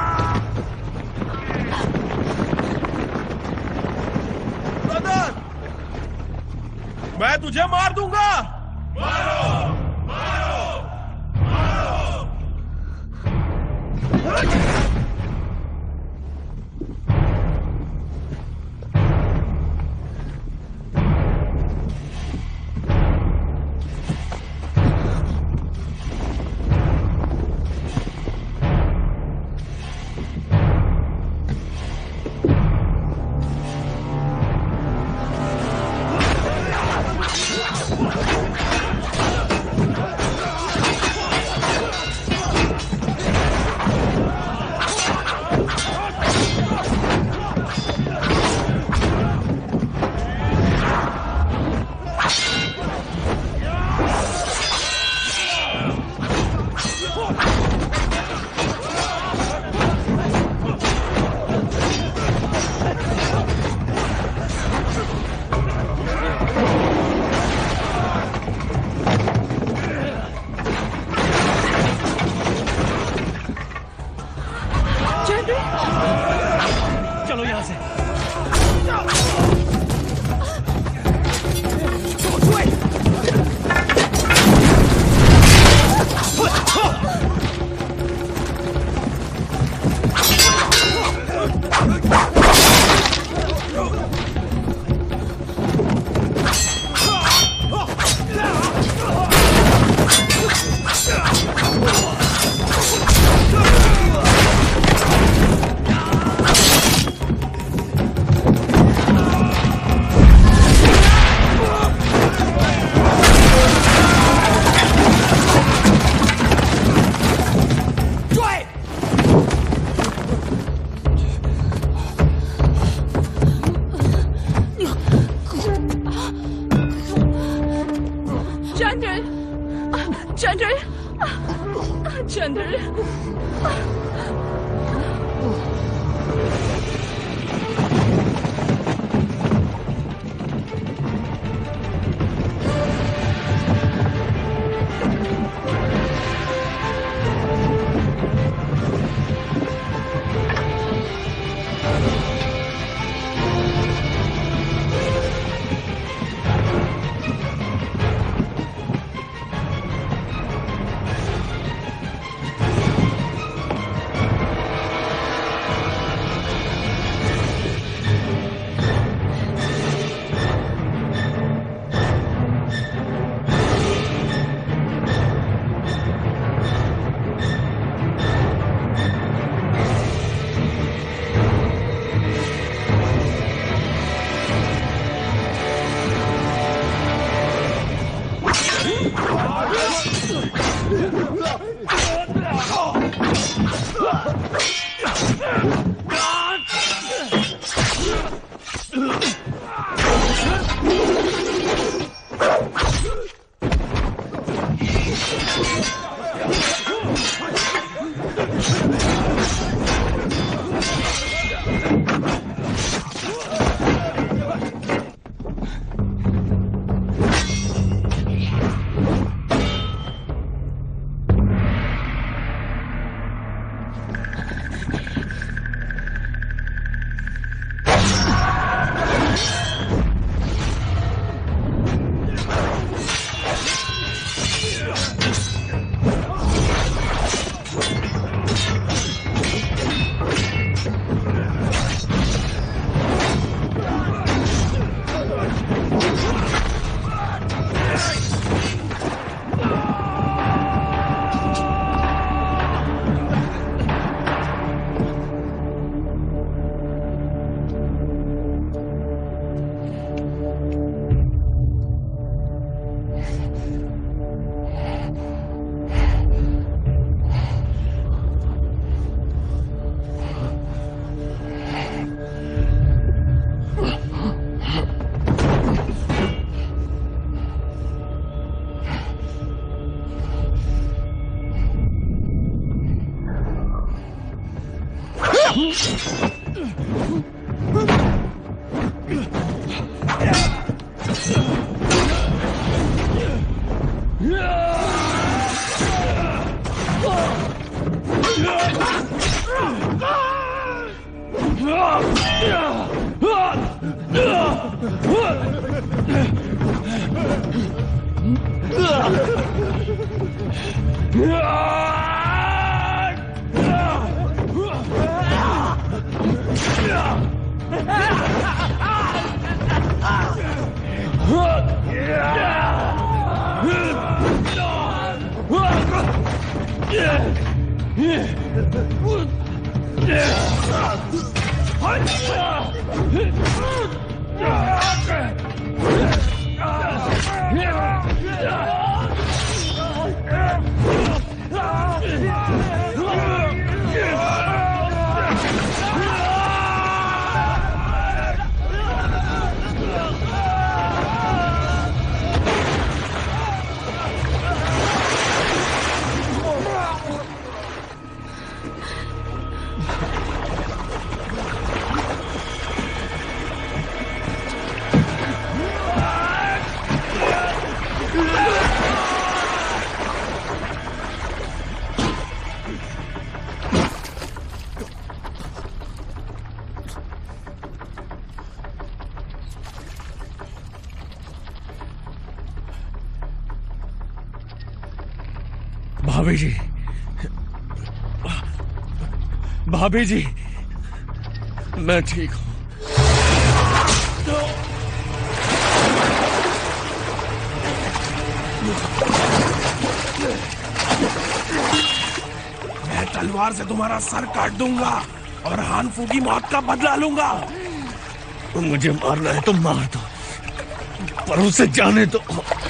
ब्रदर, मैं तुझे मार दूंगा। मारो, मारो, मारो। चलो यहाँ से। Ah! भाभी जी, भाभी जी, मैं ठीक हूं। मैं तलवार से तुम्हारा सर काट दूंगा और हानफू की मौत का बदला लूंगा। मुझे मारना है तो मार दो, पर उसे जाने दो।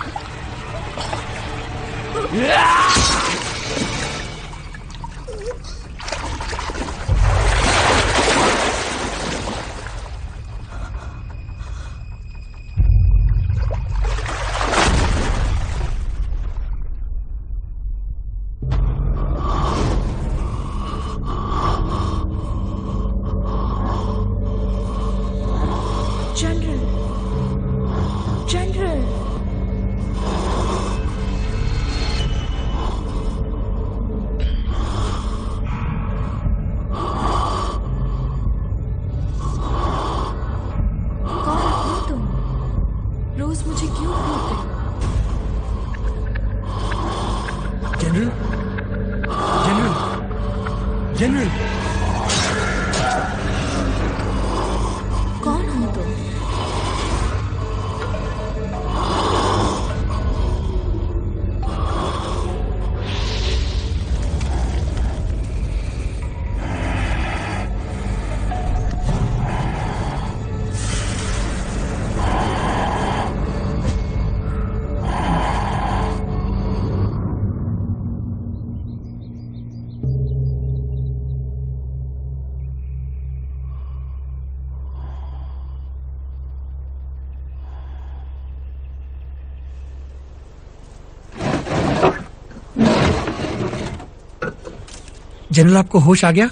जनरल, आपको होश आ गया?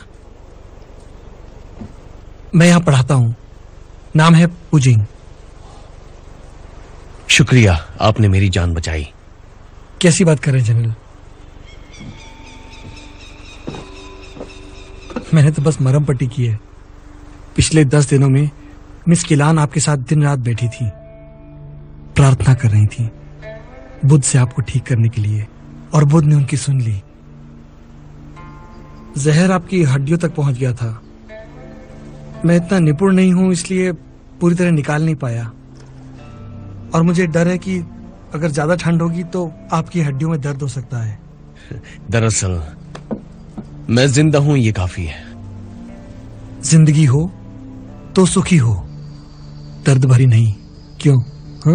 मैं यहां पढ़ाता हूं। नाम है पुजिंग। शुक्रिया, आपने मेरी जान बचाई। कैसी बात कर रहे हैं जनरल? मैंने तो बस मरहम पट्टी की है। पिछले दस दिनों में मिस किलान आपके साथ दिन रात बैठी थी, प्रार्थना कर रही थी बुद्ध से आपको ठीक करने के लिए, और बुद्ध ने उनकी सुन ली। जहर आपकी हड्डियों तक पहुंच गया था। मैं इतना निपुण नहीं हूं, इसलिए पूरी तरह निकाल नहीं पाया, और मुझे डर है कि अगर ज्यादा ठंड होगी तो आपकी हड्डियों में दर्द हो सकता है। दरअसल मैं जिंदा हूं, ये काफी है। जिंदगी हो तो सुखी हो, दर्द भरी नहीं। क्यों? हाँ?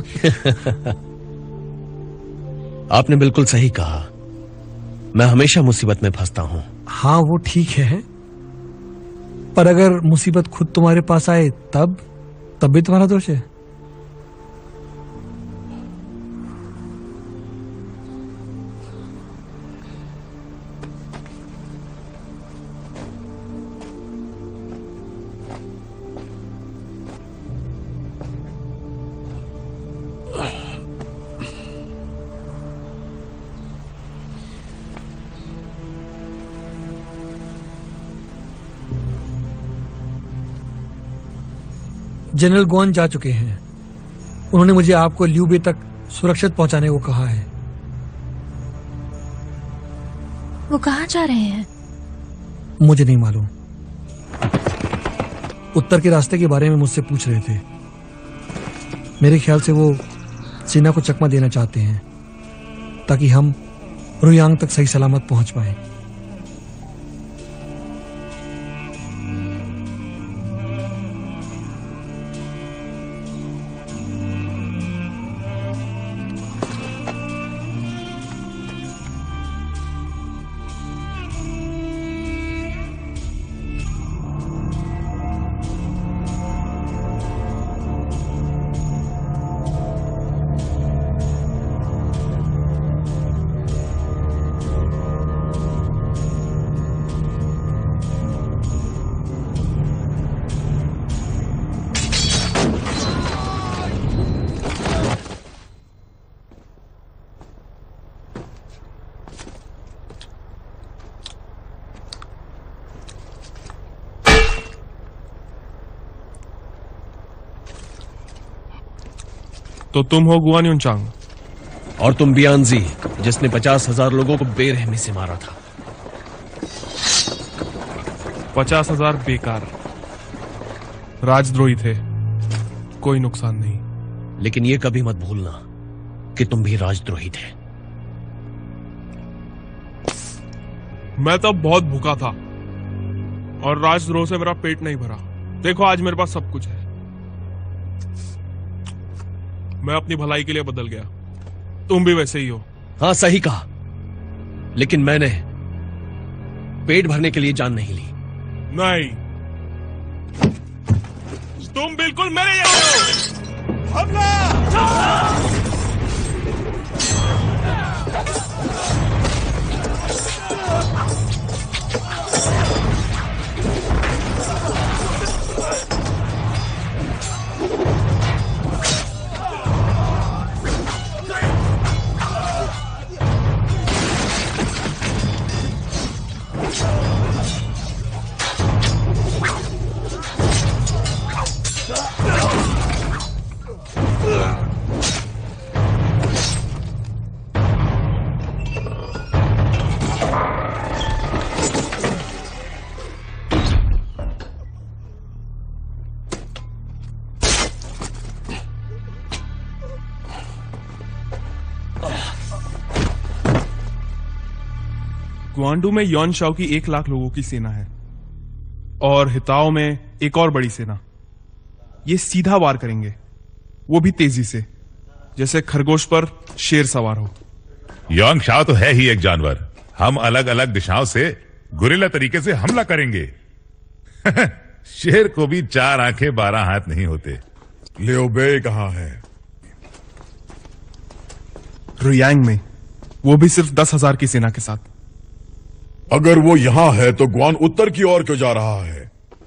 आपने बिल्कुल सही कहा। मैं हमेशा मुसीबत में फंसता हूं। हाँ, वो ठीक है, पर अगर मुसीबत खुद तुम्हारे पास आए तब तब भी तुम्हारा दोष है। जनरल गोन जा चुके हैं। उन्होंने मुझे आपको ल्यूबे तक सुरक्षित पहुंचाने को कहा है। वो कहाँ जा रहे हैं? मुझे नहीं मालूम। उत्तर के रास्ते के बारे में मुझसे पूछ रहे थे। मेरे ख्याल से वो सेना को चकमा देना चाहते हैं ताकि हम रुयांग तक सही सलामत पहुंच पाए। तो तुम हो गुआन युनचांग? और तुम बियांजी, जिसने पचास हजार लोगों को बेरहमी से मारा था। पचास हजार बेकार राजद्रोही थे, कोई नुकसान नहीं। लेकिन ये कभी मत भूलना कि तुम भी राजद्रोही थे। मैं तब बहुत भूखा था और राजद्रोह से मेरा पेट नहीं भरा। देखो आज मेरे पास सब कुछ है। मैं अपनी भलाई के लिए बदल गया, तुम भी वैसे ही हो। हाँ सही कहा, लेकिन मैंने पेट भरने के लिए जान नहीं ली। नहीं, तुम बिल्कुल मेरे जैसे हो। हमला! ग्वांडू में यौन शाओ की एक लाख लोगों की सेना है और हिताओ में एक और बड़ी सेना। ये सीधा वार करेंगे, वो भी तेजी से, जैसे खरगोश पर शेर सवार हो। यौन शाओ तो है ही एक जानवर। हम अलग अलग दिशाओं से गुरिल्ला तरीके से हमला करेंगे। शेर को भी चार आंखें बारह हाथ नहीं होते। लियो बे कहाँ है? रुयांग में, वो भी सिर्फ दस हजार की सेना के साथ। अगर वो यहां है तो ग्वान उत्तर की ओर क्यों जा रहा है?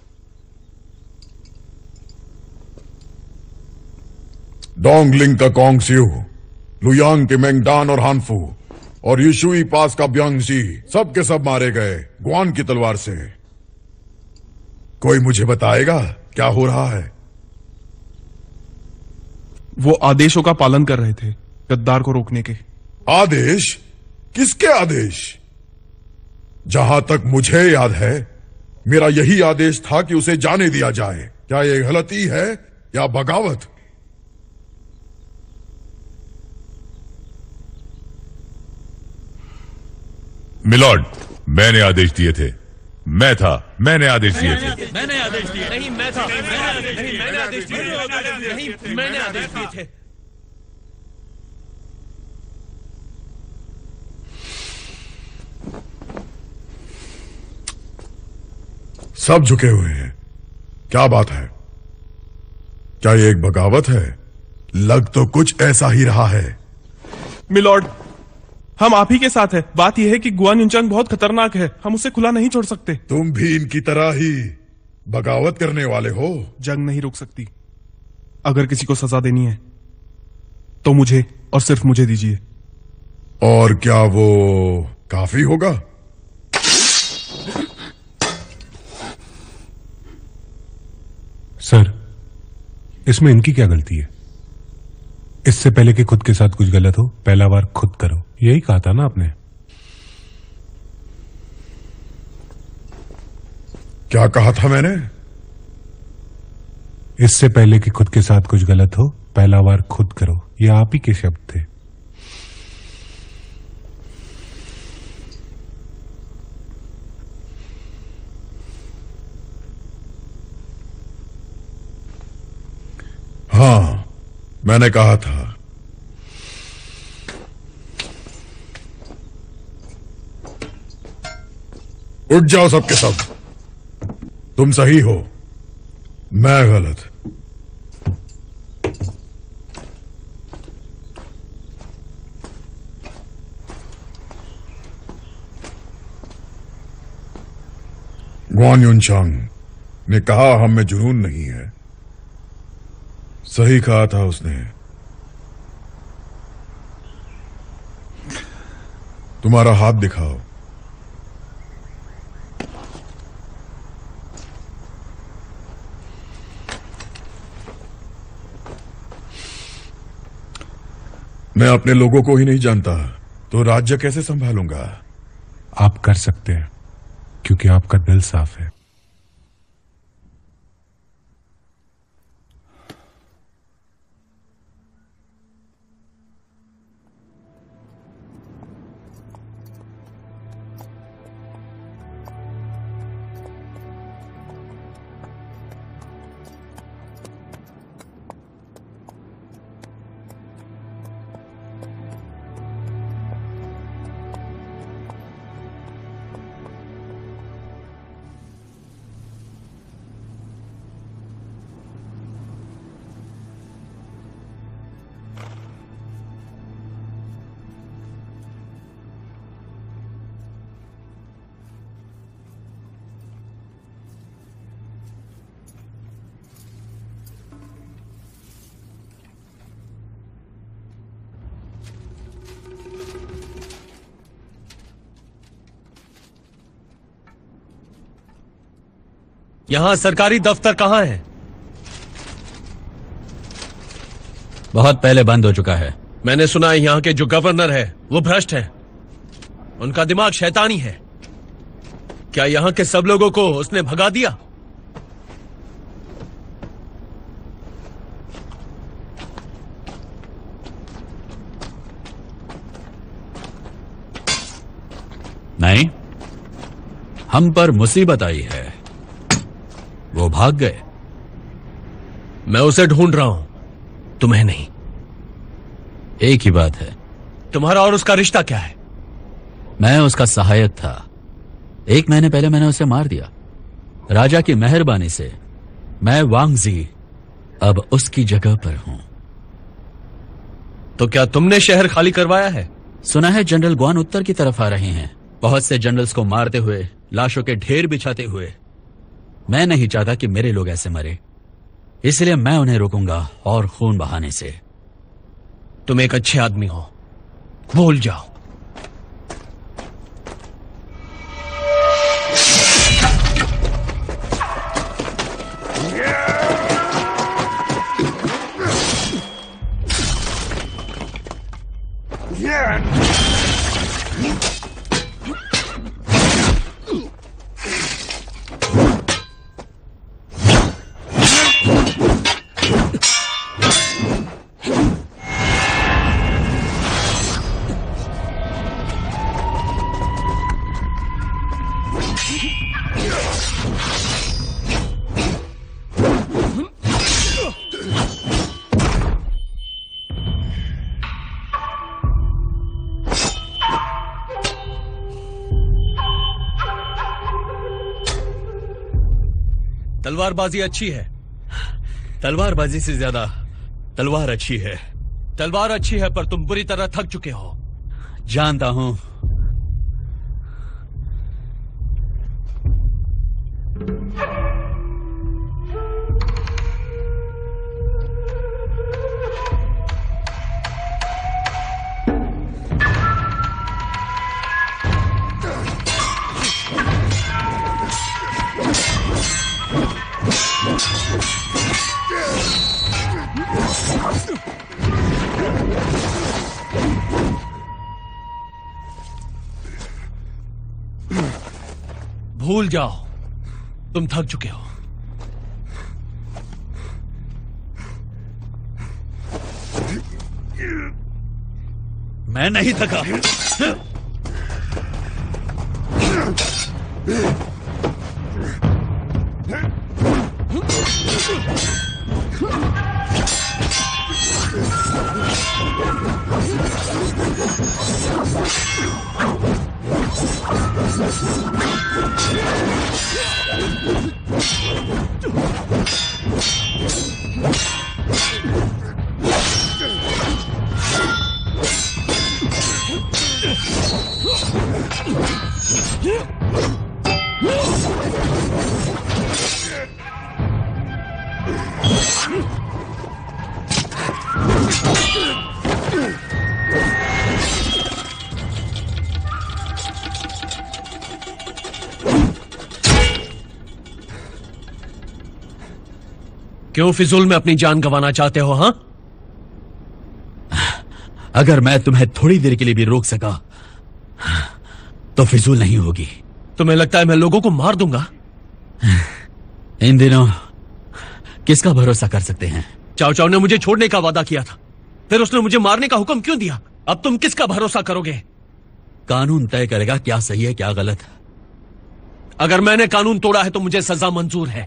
डोंगलिंग का कोंगस्यू, लुयांग के मेंगडान और हानफू और यिशुई पास का ब्यांगजी सब के सब मारे गए ग्वान की तलवार से। कोई मुझे बताएगा क्या हो रहा है? वो आदेशों का पालन कर रहे थे, गद्दार को रोकने के। आदेश? किसके आदेश? जहां तक मुझे याद है, मेरा यही आदेश था कि उसे जाने दिया जाए। क्या यह गलती है या बगावत? मिलॉर्ड, मैंने आदेश दिए थे। मैं था, मैंने आदेश दिए थे। मैंने आदेश दिए। नहीं मैं था। नहीं मैंने आदेश दिए। नहीं मैंने आदेश दिए थे। सब झुके हुए हैं। क्या बात है? क्या ये एक बगावत है? लग तो कुछ ऐसा ही रहा है। मिलॉर्ड, हम आप ही के साथ हैं। बात यह है कि गुआन युनचांग बहुत खतरनाक है, हम उसे खुला नहीं छोड़ सकते। तुम भी इनकी तरह ही बगावत करने वाले हो। जंग नहीं रुक सकती। अगर किसी को सजा देनी है तो मुझे और सिर्फ मुझे दीजिए। और क्या वो काफी होगा? सर, इसमें इनकी क्या गलती है? इससे पहले कि खुद के साथ कुछ गलत हो, पहला बार खुद करो, यही कहा था ना आपने? क्या कहा था मैंने? इससे पहले कि खुद के साथ कुछ गलत हो, पहला बार खुद करो, ये आप ही के शब्द थे। हाँ, मैंने कहा था। उठ जाओ सबके सब। तुम सही हो, मैं गलत। ग्वान युनचांग ने कहा हम में जुनून नहीं है। सही कहा था उसने। तुम्हारा हाथ दिखाओ। मैं अपने लोगों को ही नहीं जानता तो राज्य कैसे संभालूंगा? आप कर सकते हैं क्योंकि आपका दिल साफ है। यहां सरकारी दफ्तर कहां है? बहुत पहले बंद हो चुका है। मैंने सुना है यहां के जो गवर्नर है वो भ्रष्ट है, उनका दिमाग शैतानी है। क्या यहां के सब लोगों को उसने भगा दिया? नहीं, हम पर मुसीबत आई है, वो भाग गए। मैं उसे ढूंढ रहा हूं, तुम्हें नहीं। एक ही बात है। तुम्हारा और उसका रिश्ता क्या है? मैं उसका सहायक था। एक महीने पहले मैंने उसे मार दिया। राजा की मेहरबानी से मैं वांगजी अब उसकी जगह पर हूं। तो क्या तुमने शहर खाली करवाया है? सुना है जनरल ग्वान उत्तर की तरफ आ रहे हैं, बहुत से जनरल्स को मारते हुए, लाशों के ढेर बिछाते हुए। मैं नहीं चाहता कि मेरे लोग ऐसे मरे, इसलिए मैं उन्हें रोकूंगा और खून बहाने से। तुम एक अच्छे आदमी हो, भूल जाओ। तलवारबाजी अच्छी है। तलवारबाजी से ज्यादा तलवार अच्छी है। तलवार अच्छी है पर तुम बुरी तरह थक चुके हो। जानता हूं। भूल जाओ, तुम थक चुके हो। मैं नहीं थका। क्यों फिजूल में अपनी जान गंवाना चाहते हो? हाँ, अगर मैं तुम्हें थोड़ी देर के लिए भी रोक सका तो फिजूल नहीं होगी। तुम्हें लगता है मैं लोगों को मार दूंगा? इन दिनों किसका भरोसा कर सकते हैं? चाव चाव ने मुझे छोड़ने का वादा किया था, फिर उसने मुझे मारने का हुक्म क्यों दिया? अब तुम किसका भरोसा करोगे? कानून तय करेगा क्या सही है क्या गलत। अगर मैंने कानून तोड़ा है तो मुझे सजा मंजूर है।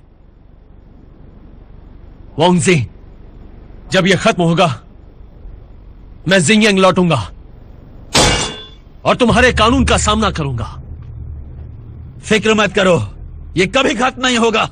वांगजी, जब यह खत्म होगा मैं जिंगयांग लौटूंगा और तुम्हारे कानून का सामना करूंगा। फिक्र मत करो, यह कभी खत्म नहीं होगा।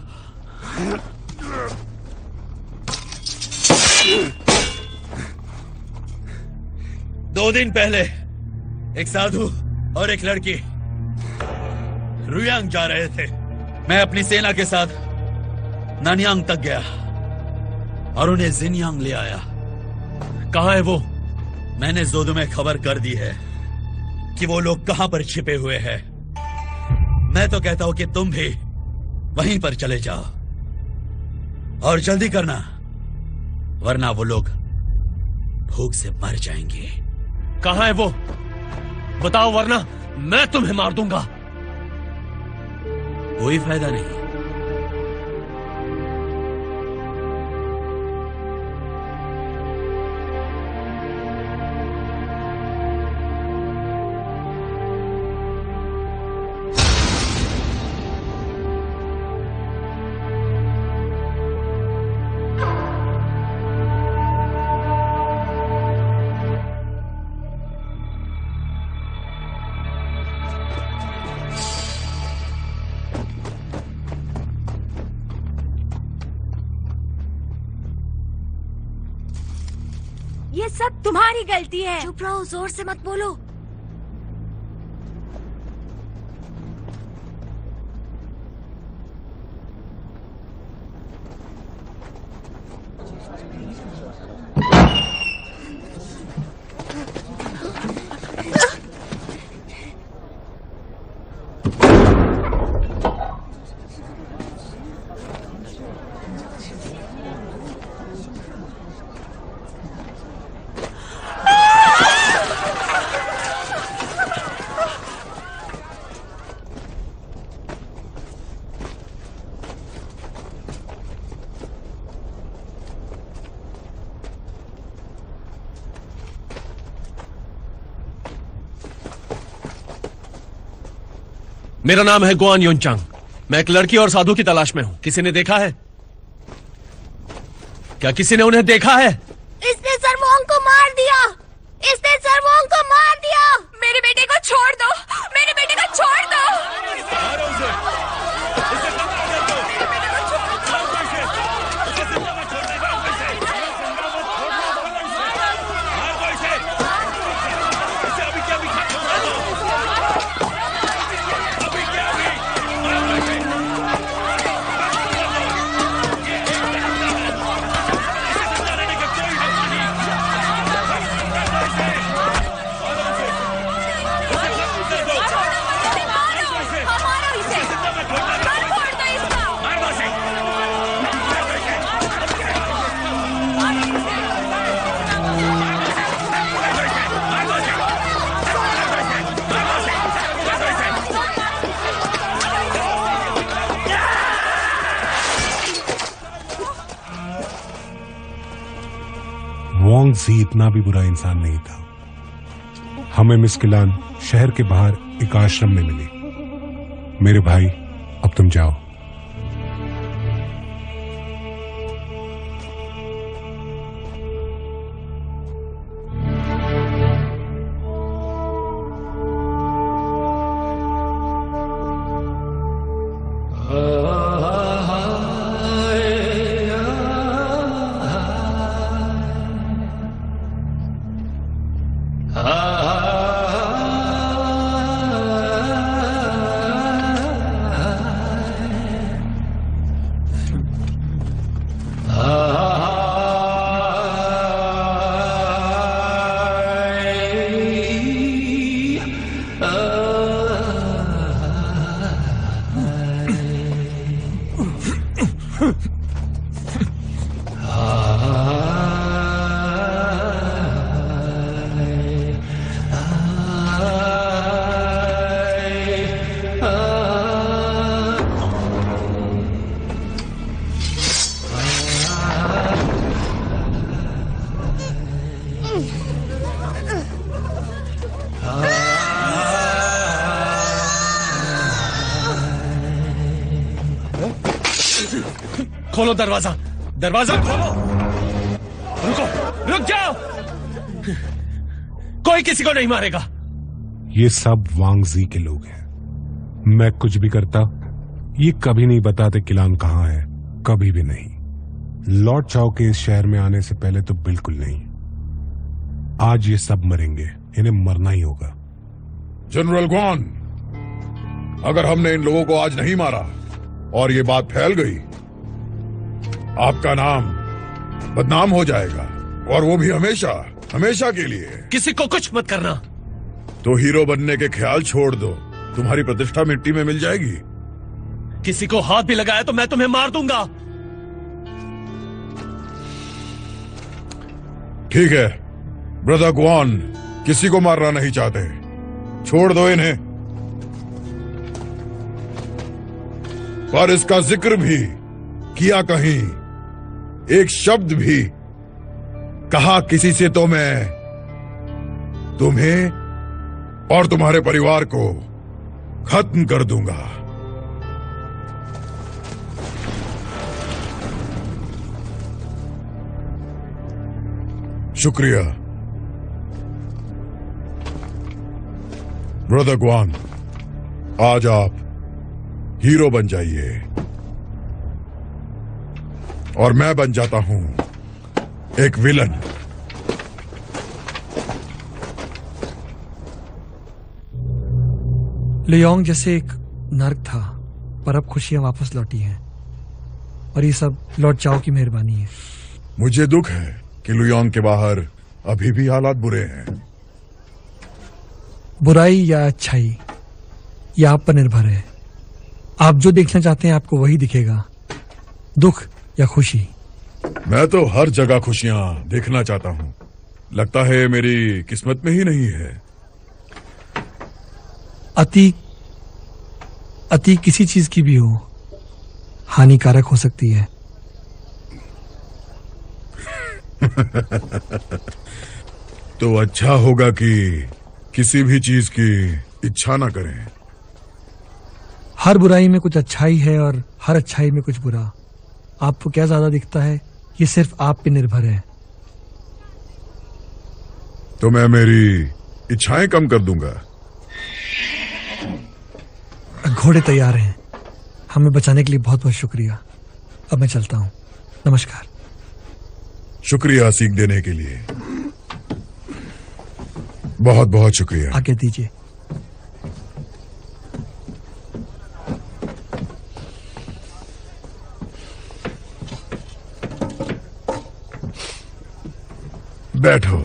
दो दिन पहले एक साधु और एक लड़की रुयांग जा रहे थे। मैं अपनी सेना के साथ नानयांग तक गया और उन्हें जिनयांग ले आया। कहां है वो? मैंने जोदू में खबर कर दी है कि वो लोग कहां पर छिपे हुए हैं। मैं तो कहता हूं कि तुम भी वहीं पर चले जाओ और जल्दी करना, वरना वो लोग भूख से मर जाएंगे। कहां है वो? बताओ, वरना मैं तुम्हें मार दूंगा। कोई फायदा नहीं। ये सब तुम्हारी गलती है। चुप रहो, जोर से मत बोलो। मेरा नाम है गुआन युनचांग। मैं एक लड़की और साधु की तलाश में हूं। किसी ने देखा है? क्या किसी ने उन्हें देखा है? इसने सर्वोंग को मार दिया। इसने सर्वोंग को मार दिया। मेरे बेटे को छोड़ दो। मेरे बेटे को छोड़ दो। वांगजी इतना भी बुरा इंसान नहीं था। हमें मिस किलान शहर के बाहर एक आश्रम में मिली। मेरे भाई, अब तुम जाओ। खोलो दरवाजा, दरवाजा खोलो। रुको, रुक जाओ। कोई किसी को नहीं मारेगा। ये सब वांगजी के लोग हैं। मैं कुछ भी करता, ये कभी नहीं बताते किलान कहाँ है, कभी भी नहीं। लॉर्ड चाओ के इस शहर में आने से पहले तो बिल्कुल नहीं। आज ये सब मरेंगे, इन्हें मरना ही होगा। जनरल ग्वान, अगर हमने इन लोगों को आज नहीं मारा और ये बात फैल गई, आपका नाम बदनाम हो जाएगा, और वो भी हमेशा हमेशा के लिए। किसी को कुछ मत करना। तो हीरो बनने के ख्याल छोड़ दो, तुम्हारी प्रतिष्ठा मिट्टी में मिल जाएगी। किसी को हाथ भी लगाया तो मैं तुम्हें मार दूंगा। ठीक है, ब्रदर ग्वान किसी को मारना नहीं चाहते, छोड़ दो इन्हें। पर इसका जिक्र भी किया कहीं, एक शब्द भी कहा किसी से तो मैं तुम्हें और तुम्हारे परिवार को खत्म कर दूंगा। शुक्रिया ब्रदर ग्वान, आज आप हीरो बन जाइए और मैं बन जाता हूं एक विलन। लियोंग जैसे एक नर्क था, पर अब खुशियां वापस लौटी हैं, और ये सब लॉर्ड चाओ की मेहरबानी है। मुझे दुख है कि लुयोंग के बाहर अभी भी हालात बुरे हैं। बुराई या अच्छाई, ये आप पर निर्भर है। आप जो देखना चाहते हैं आपको वही दिखेगा, दुख या खुशी। मैं तो हर जगह खुशियां देखना चाहता हूं। लगता है मेरी किस्मत में ही नहीं है। अति अति किसी चीज की भी हो, हानिकारक हो सकती है। तो अच्छा होगा कि किसी भी चीज की इच्छा ना करें। हर बुराई में कुछ अच्छाई है और हर अच्छाई में कुछ बुरा। आपको क्या ज्यादा दिखता है, ये सिर्फ आप पे निर्भर है। तो मैं मेरी इच्छाएं कम कर दूंगा। घोड़े तैयार हैं। हमें बचाने के लिए बहुत बहुत शुक्रिया। अब मैं चलता हूं। नमस्कार। शुक्रिया सीख देने के लिए, बहुत बहुत शुक्रिया। आगे दीजिए। बैठो।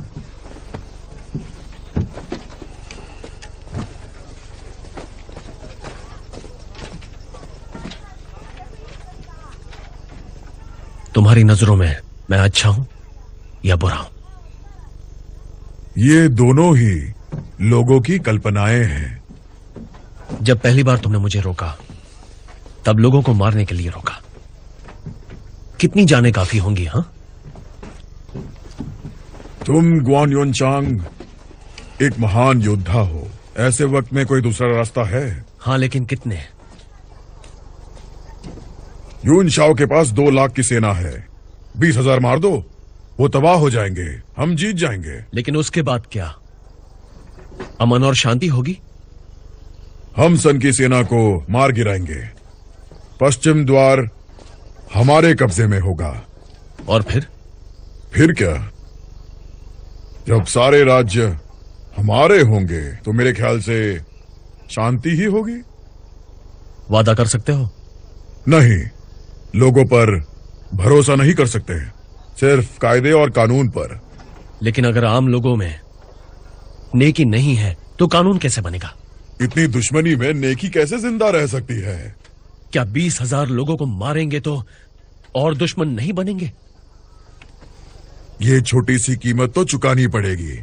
तुम्हारी नजरों में मैं अच्छा हूं या बुरा हूं? ये दोनों ही लोगों की कल्पनाएं हैं। जब पहली बार तुमने मुझे रोका, तब लोगों को मारने के लिए रोका। कितनी जानें काफी होंगी? हाँ, तुम ग्वान युनचांग एक महान योद्धा हो। ऐसे वक्त में कोई दूसरा रास्ता है? हाँ, लेकिन कितने? यून शाओ के पास दो लाख की सेना है। बीस हजार मार दो, वो तबाह हो जाएंगे, हम जीत जाएंगे। लेकिन उसके बाद क्या? अमन और शांति होगी? हम सन की सेना को मार गिराएंगे। पश्चिम द्वार हमारे कब्जे में होगा। और फिर? फिर क्या? जब सारे राज्य हमारे होंगे तो मेरे ख्याल से शांति ही होगी। वादा कर सकते हो? नहीं, लोगों पर भरोसा नहीं कर सकते, सिर्फ कायदे और कानून पर। लेकिन अगर आम लोगों में नेकी नहीं है तो कानून कैसे बनेगा? इतनी दुश्मनी में नेकी कैसे जिंदा रह सकती है? क्या बीस हजार लोगों को मारेंगे तो और दुश्मन नहीं बनेंगे? ये छोटी सी कीमत तो चुकानी पड़ेगी।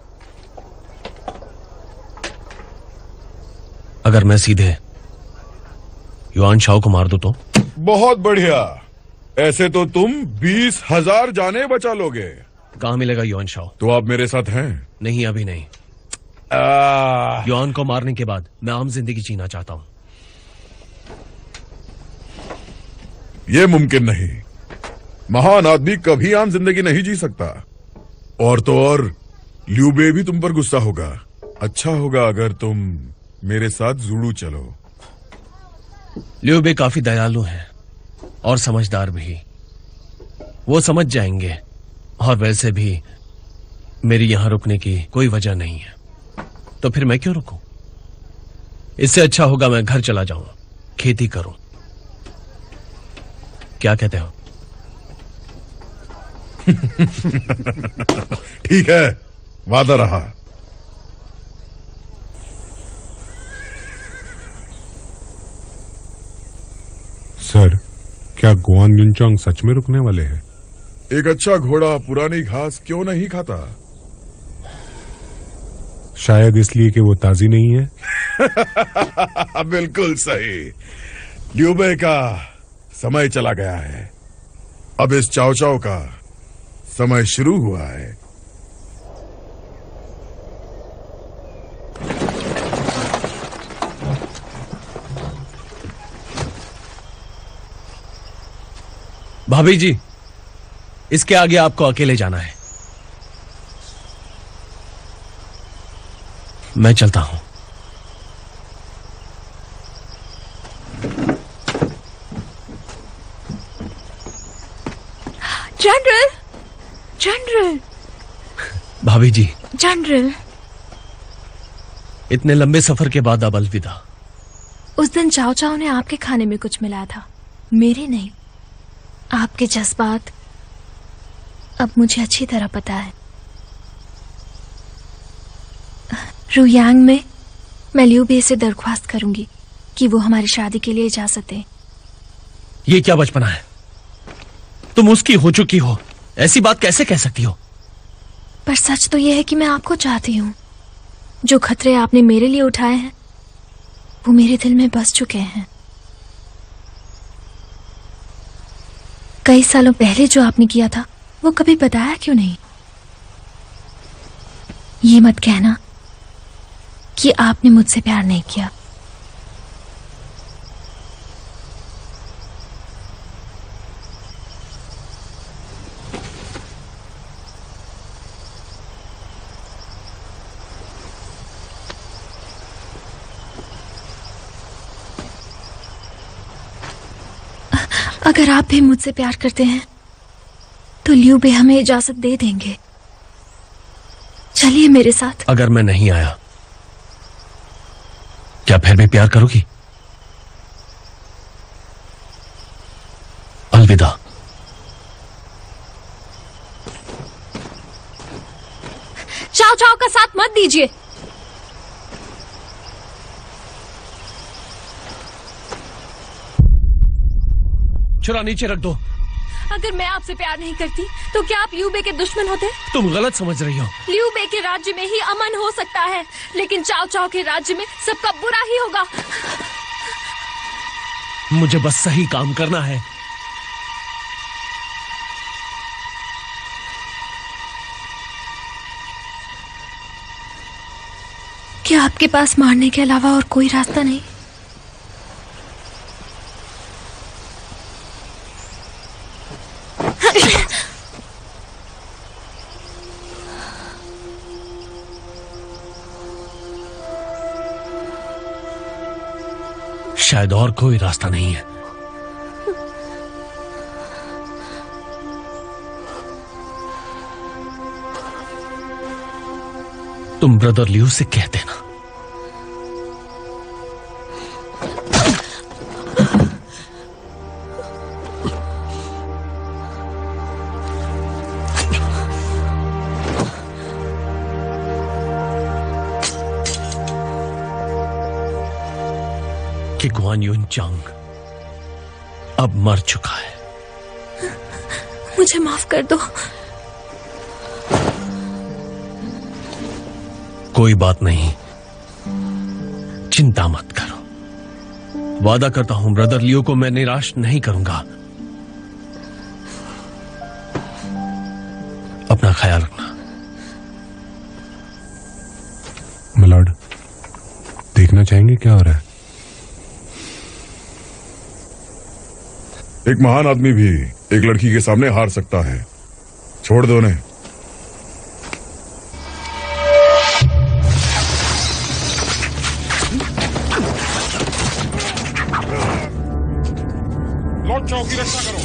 अगर मैं सीधे युआन शाओ को मार दूं तो? बहुत बढ़िया। ऐसे तो तुम बीस हजार जाने बचा लोगे। कहां मिलेगा युआन शाओ? तो आप मेरे साथ हैं? नहीं, अभी नहीं। युआन को मारने के बाद मैं आम जिंदगी जीना चाहता हूं। ये मुमकिन नहीं। महान आदमी कभी आम जिंदगी नहीं जी सकता। और तो और लियू बे भी तुम पर गुस्सा होगा। अच्छा होगा अगर तुम मेरे साथ जुड़ू चलो। लियू बे काफी दयालु हैं और समझदार भी। वो समझ जाएंगे। और वैसे भी मेरी यहां रुकने की कोई वजह नहीं है, तो फिर मैं क्यों रुकूं? इससे अच्छा होगा मैं घर चला जाऊं, खेती करूं। क्या कहते हो? ठीक है, वादा रहा। सर, क्या गुआन युनचांग सच में रुकने वाले हैं? एक अच्छा घोड़ा पुरानी घास क्यों नहीं खाता? शायद इसलिए कि वो ताजी नहीं है। बिल्कुल सही। लियू बे का समय चला गया है, अब इस चाव चाव का समय शुरू हुआ है। भाभी जी, इसके आगे आपको अकेले जाना है। मैं चलता हूं। जनरल, जनरल, भाभी जी, जनरल। इतने लंबे सफर के बाद अब अलविदा। उस दिन चाव चाव ने आपके खाने में कुछ मिलाया था, मेरे नहीं। आपके जज्बात अब मुझे अच्छी तरह पता है। रुयांग में मैं लियू बे से दरख्वास्त करूंगी कि वो हमारी शादी के लिए इजाजत दें। ये क्या बचपना है? तुम उसकी हो चुकी हो, ऐसी बात कैसे कह सकती हो? पर सच तो यह है कि मैं आपको चाहती हूँ। जो खतरे आपने मेरे लिए उठाए हैं वो मेरे दिल में बस चुके हैं। कई सालों पहले जो आपने किया था वो कभी बताया क्यों नहीं? ये मत कहना कि आपने मुझसे प्यार नहीं किया। अगर आप भी मुझसे प्यार करते हैं तो लियू बे हमें इजाजत दे देंगे। चलिए मेरे साथ। अगर मैं नहीं आया, क्या फिर भी प्यार करोगी? अलविदा। चाव चाव का साथ मत दीजिए। छुरा नीचे रख दो। अगर मैं आपसे प्यार नहीं करती तो क्या आप लियू बे के दुश्मन होते? तुम गलत समझ रही हो। लियू बे के राज्य में ही अमन हो सकता है, लेकिन चाव चाव के राज्य में सबका बुरा ही होगा। मुझे बस सही काम करना है। क्या आपके पास मारने के अलावा और कोई रास्ता नहीं? शायद और कोई रास्ता नहीं है। तुम ब्रदर लियू से कह देना। कि गुआन युनचांग अब मर चुका है। मुझे माफ कर दो। कोई बात नहीं, चिंता मत करो। वादा करता हूं ब्रदर लियो को मैं निराश नहीं करूंगा। अपना ख्याल रखना। मिलॉर्ड, देखना चाहेंगे क्या हो रहा है? एक महान आदमी भी एक लड़की के सामने हार सकता है। छोड़ दो उन्हें। लॉर्ड चाओ की रक्षा करो।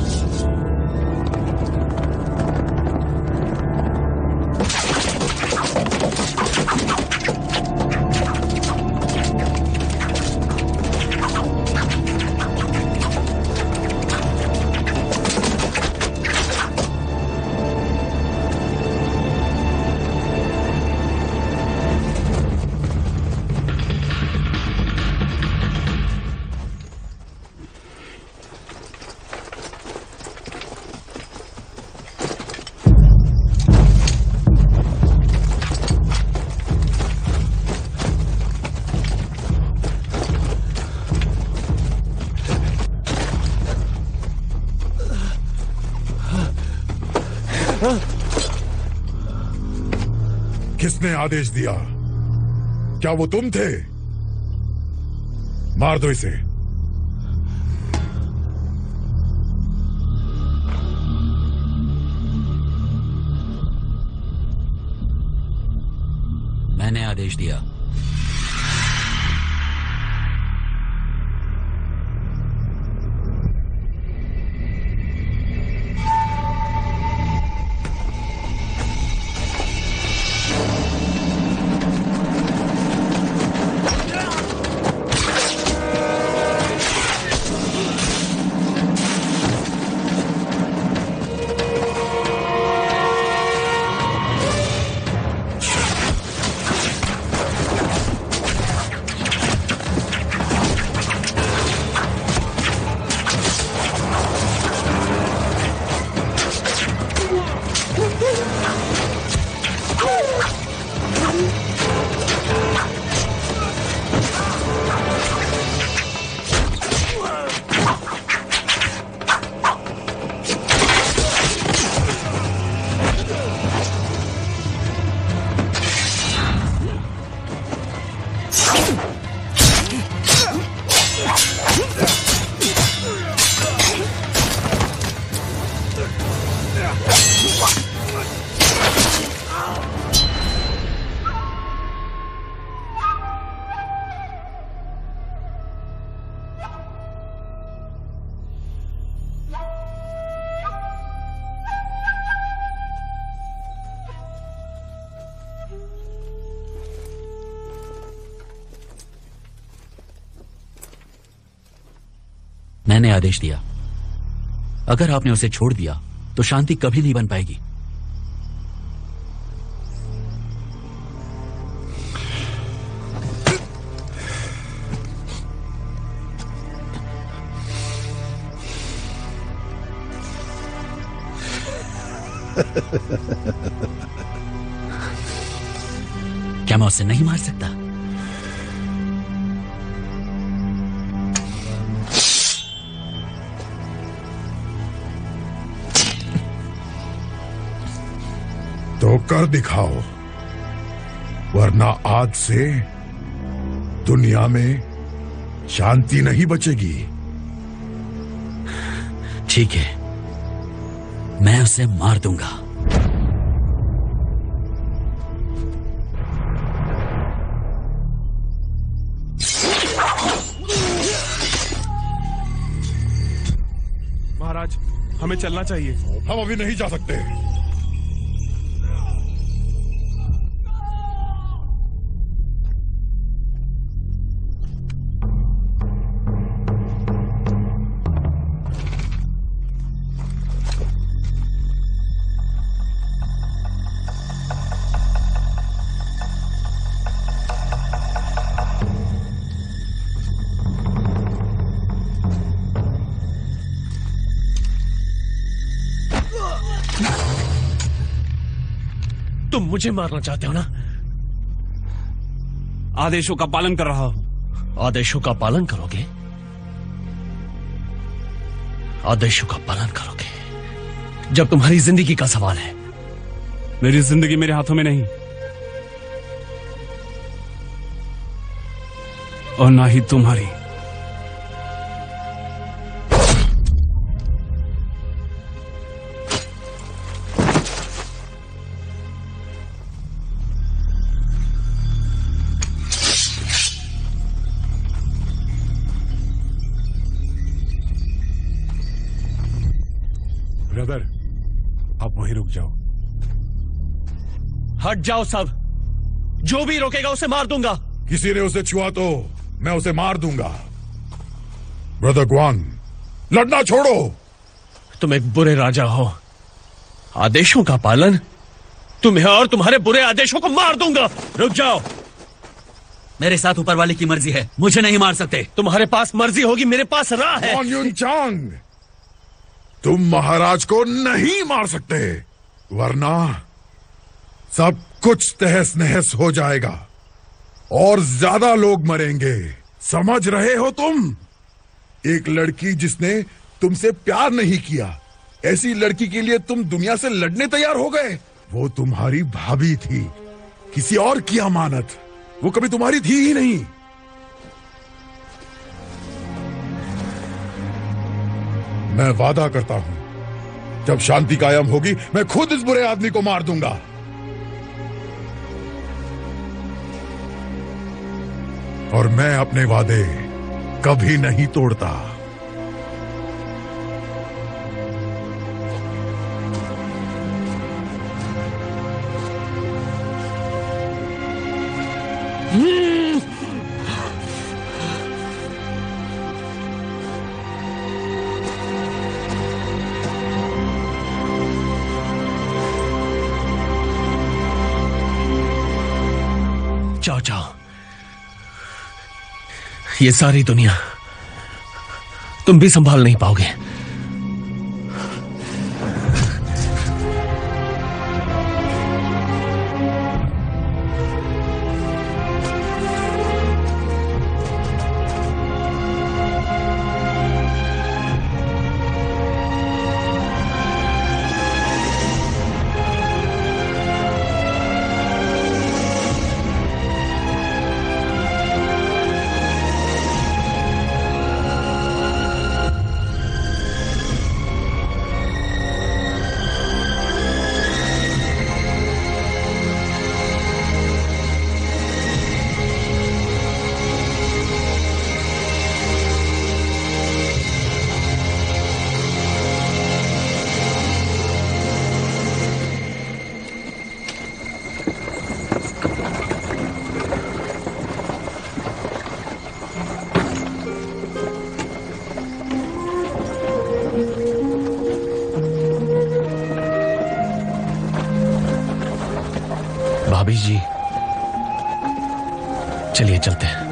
किसने आदेश दिया? क्या वो तुम थे? मार दो इसे। मैंने आदेश दिया। मैंने आदेश दिया। अगर आपने उसे छोड़ दिया तो शांति कभी नहीं बन पाएगी। क्या मैं उसे नहीं मार सकता? तो कर दिखाओ, वरना आज से दुनिया में शांति नहीं बचेगी। ठीक है, मैं उसे मार दूंगा। महाराज, हमें चलना चाहिए। हम अभी नहीं जा सकते। तुम मुझे मारना चाहते हो ना? आदेशों का पालन कर रहा हूं। आदेशों का पालन करोगे? आदेशों का पालन करोगे जब तुम्हारी जिंदगी का सवाल है। मेरी जिंदगी मेरे हाथों में नहीं, और ना ही तुम्हारी। आप वहीं रुक जाओ। हट जाओ सब। जो भी रोकेगा उसे मार दूंगा। किसी ने उसे छुआ तो मैं उसे मार दूंगा। ब्रदर ग्वान, लड़ना छोड़ो। तुम एक बुरे राजा हो। आदेशों का पालन। तुम्हें और तुम्हारे बुरे आदेशों को मार दूंगा। रुक जाओ। मेरे साथ ऊपर वाले की मर्जी है, मुझे नहीं मार सकते। तुम्हारे पास मर्जी होगी, मेरे पास राह है। ग्वान युन चांग, तुम महाराज को नहीं मार सकते, वरना सब कुछ तहस नहस हो जाएगा और ज्यादा लोग मरेंगे। समझ रहे हो तुम? एक लड़की जिसने तुमसे प्यार नहीं किया, ऐसी लड़की के लिए तुम दुनिया से लड़ने तैयार हो गए। वो तुम्हारी भाभी थी, किसी और की अमानत। वो कभी तुम्हारी थी ही नहीं। मैं वादा करता हूं, जब शांति कायम होगी मैं खुद इस बुरे आदमी को मार दूंगा। और मैं अपने वादे कभी नहीं तोड़ता। जाओ जाओ। ये सारी दुनिया तुम भी संभाल नहीं पाओगे। भाभी जी, चलिए चलते हैं।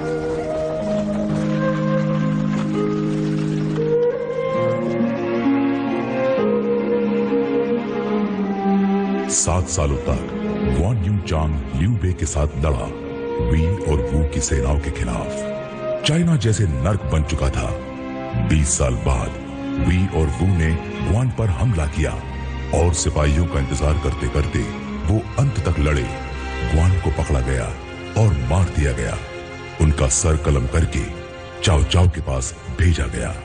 सात सालों तक ग्वान युन चांग लियू बे के साथ लड़ा, वी और वू की सेनाओं के खिलाफ। चाइना जैसे नर्क बन चुका था। बीस साल बाद वी और वू ने ग्वान पर हमला किया और सिपाहियों का इंतजार करते करते वो अंत तक लड़े। ग्वान को पकड़ा गया और मार दिया गया। उनका सर कलम करके चाओ चाओ के पास भेजा गया।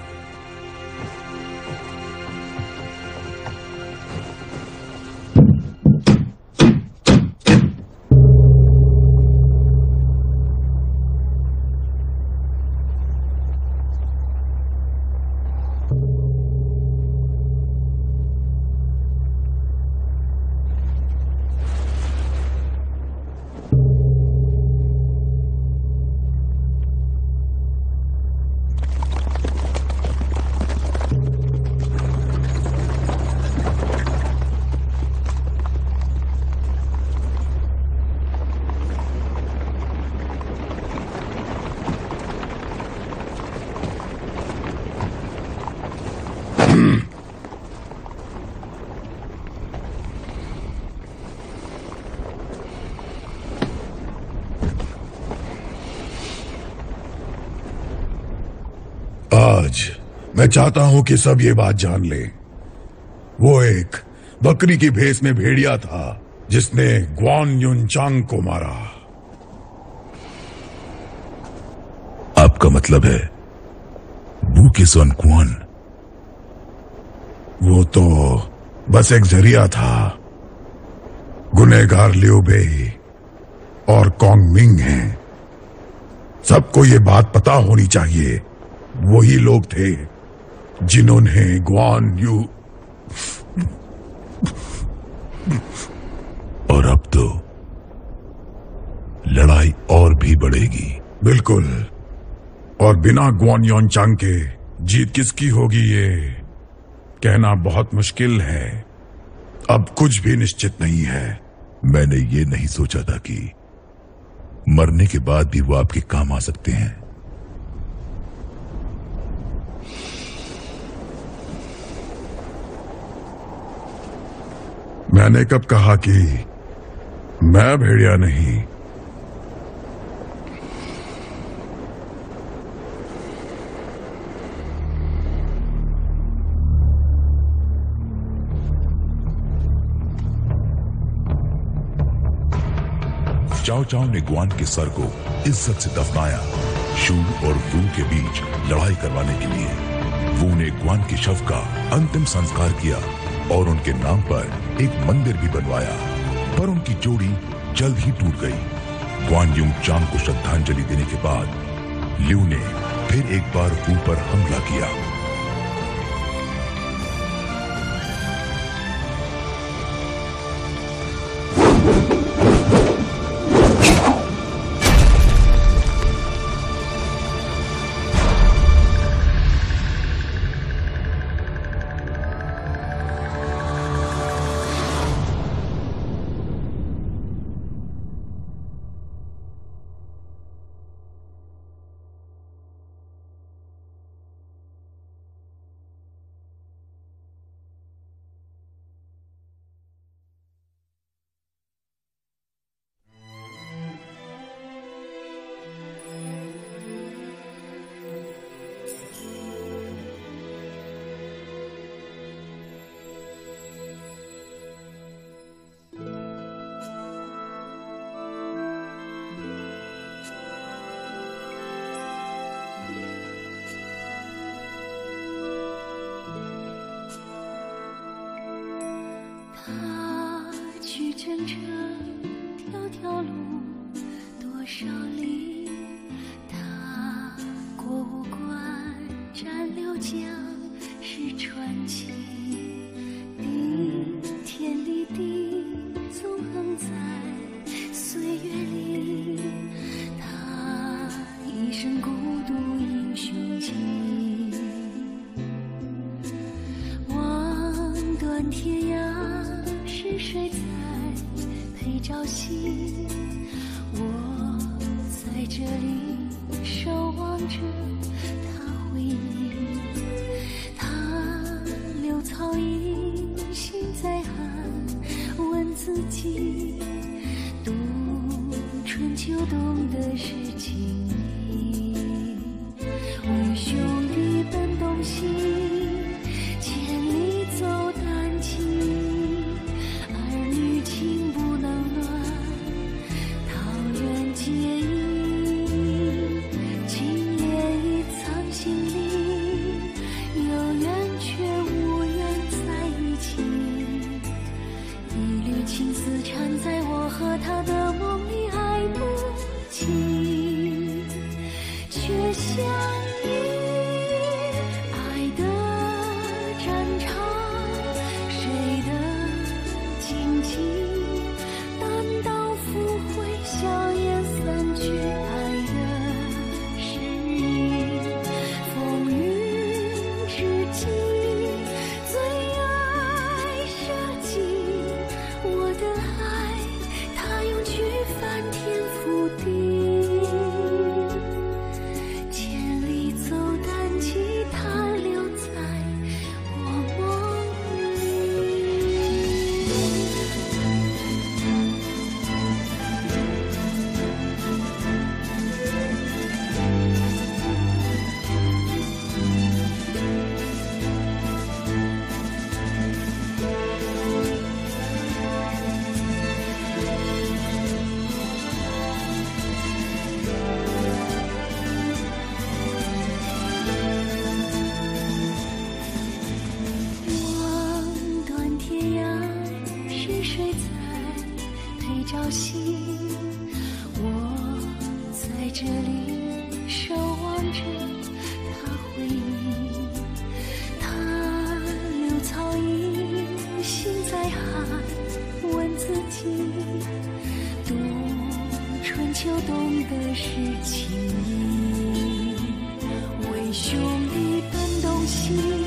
आज मैं चाहता हूं कि सब ये बात जान ले। वो एक बकरी की भेष में भेड़िया था जिसने ग्वान युन चांग को मारा। आपका मतलब है वू के सन ग्वान? वो तो बस एक जरिया था। गुनहगार लियू बे और कॉन्ग मिंग हैं। सबको ये बात पता होनी चाहिए। वही लोग थे जिन्होंने ग्वान यू और अब तो लड़ाई और भी बढ़ेगी। बिल्कुल। और बिना गुआन योनचांग के जीत किसकी होगी ये कहना बहुत मुश्किल है। अब कुछ भी निश्चित नहीं है। मैंने ये नहीं सोचा था कि मरने के बाद भी वो आपके काम आ सकते हैं। मैंने कब कहा कि मैं भेड़िया नहीं? चाओ चाओ ने गुआन के सर को इज्जत से दफनाया। शू और वू के बीच लड़ाई करवाने के लिए वू ने गुआन के शव का अंतिम संस्कार किया और उनके नाम पर एक मंदिर भी बनवाया। पर उनकी जोड़ी जल्द ही टूट गई। गुआन योनचांग को श्रद्धांजलि देने के बाद लियू ने फिर एक बार वू पर हमला किया। 兄弟搬东西。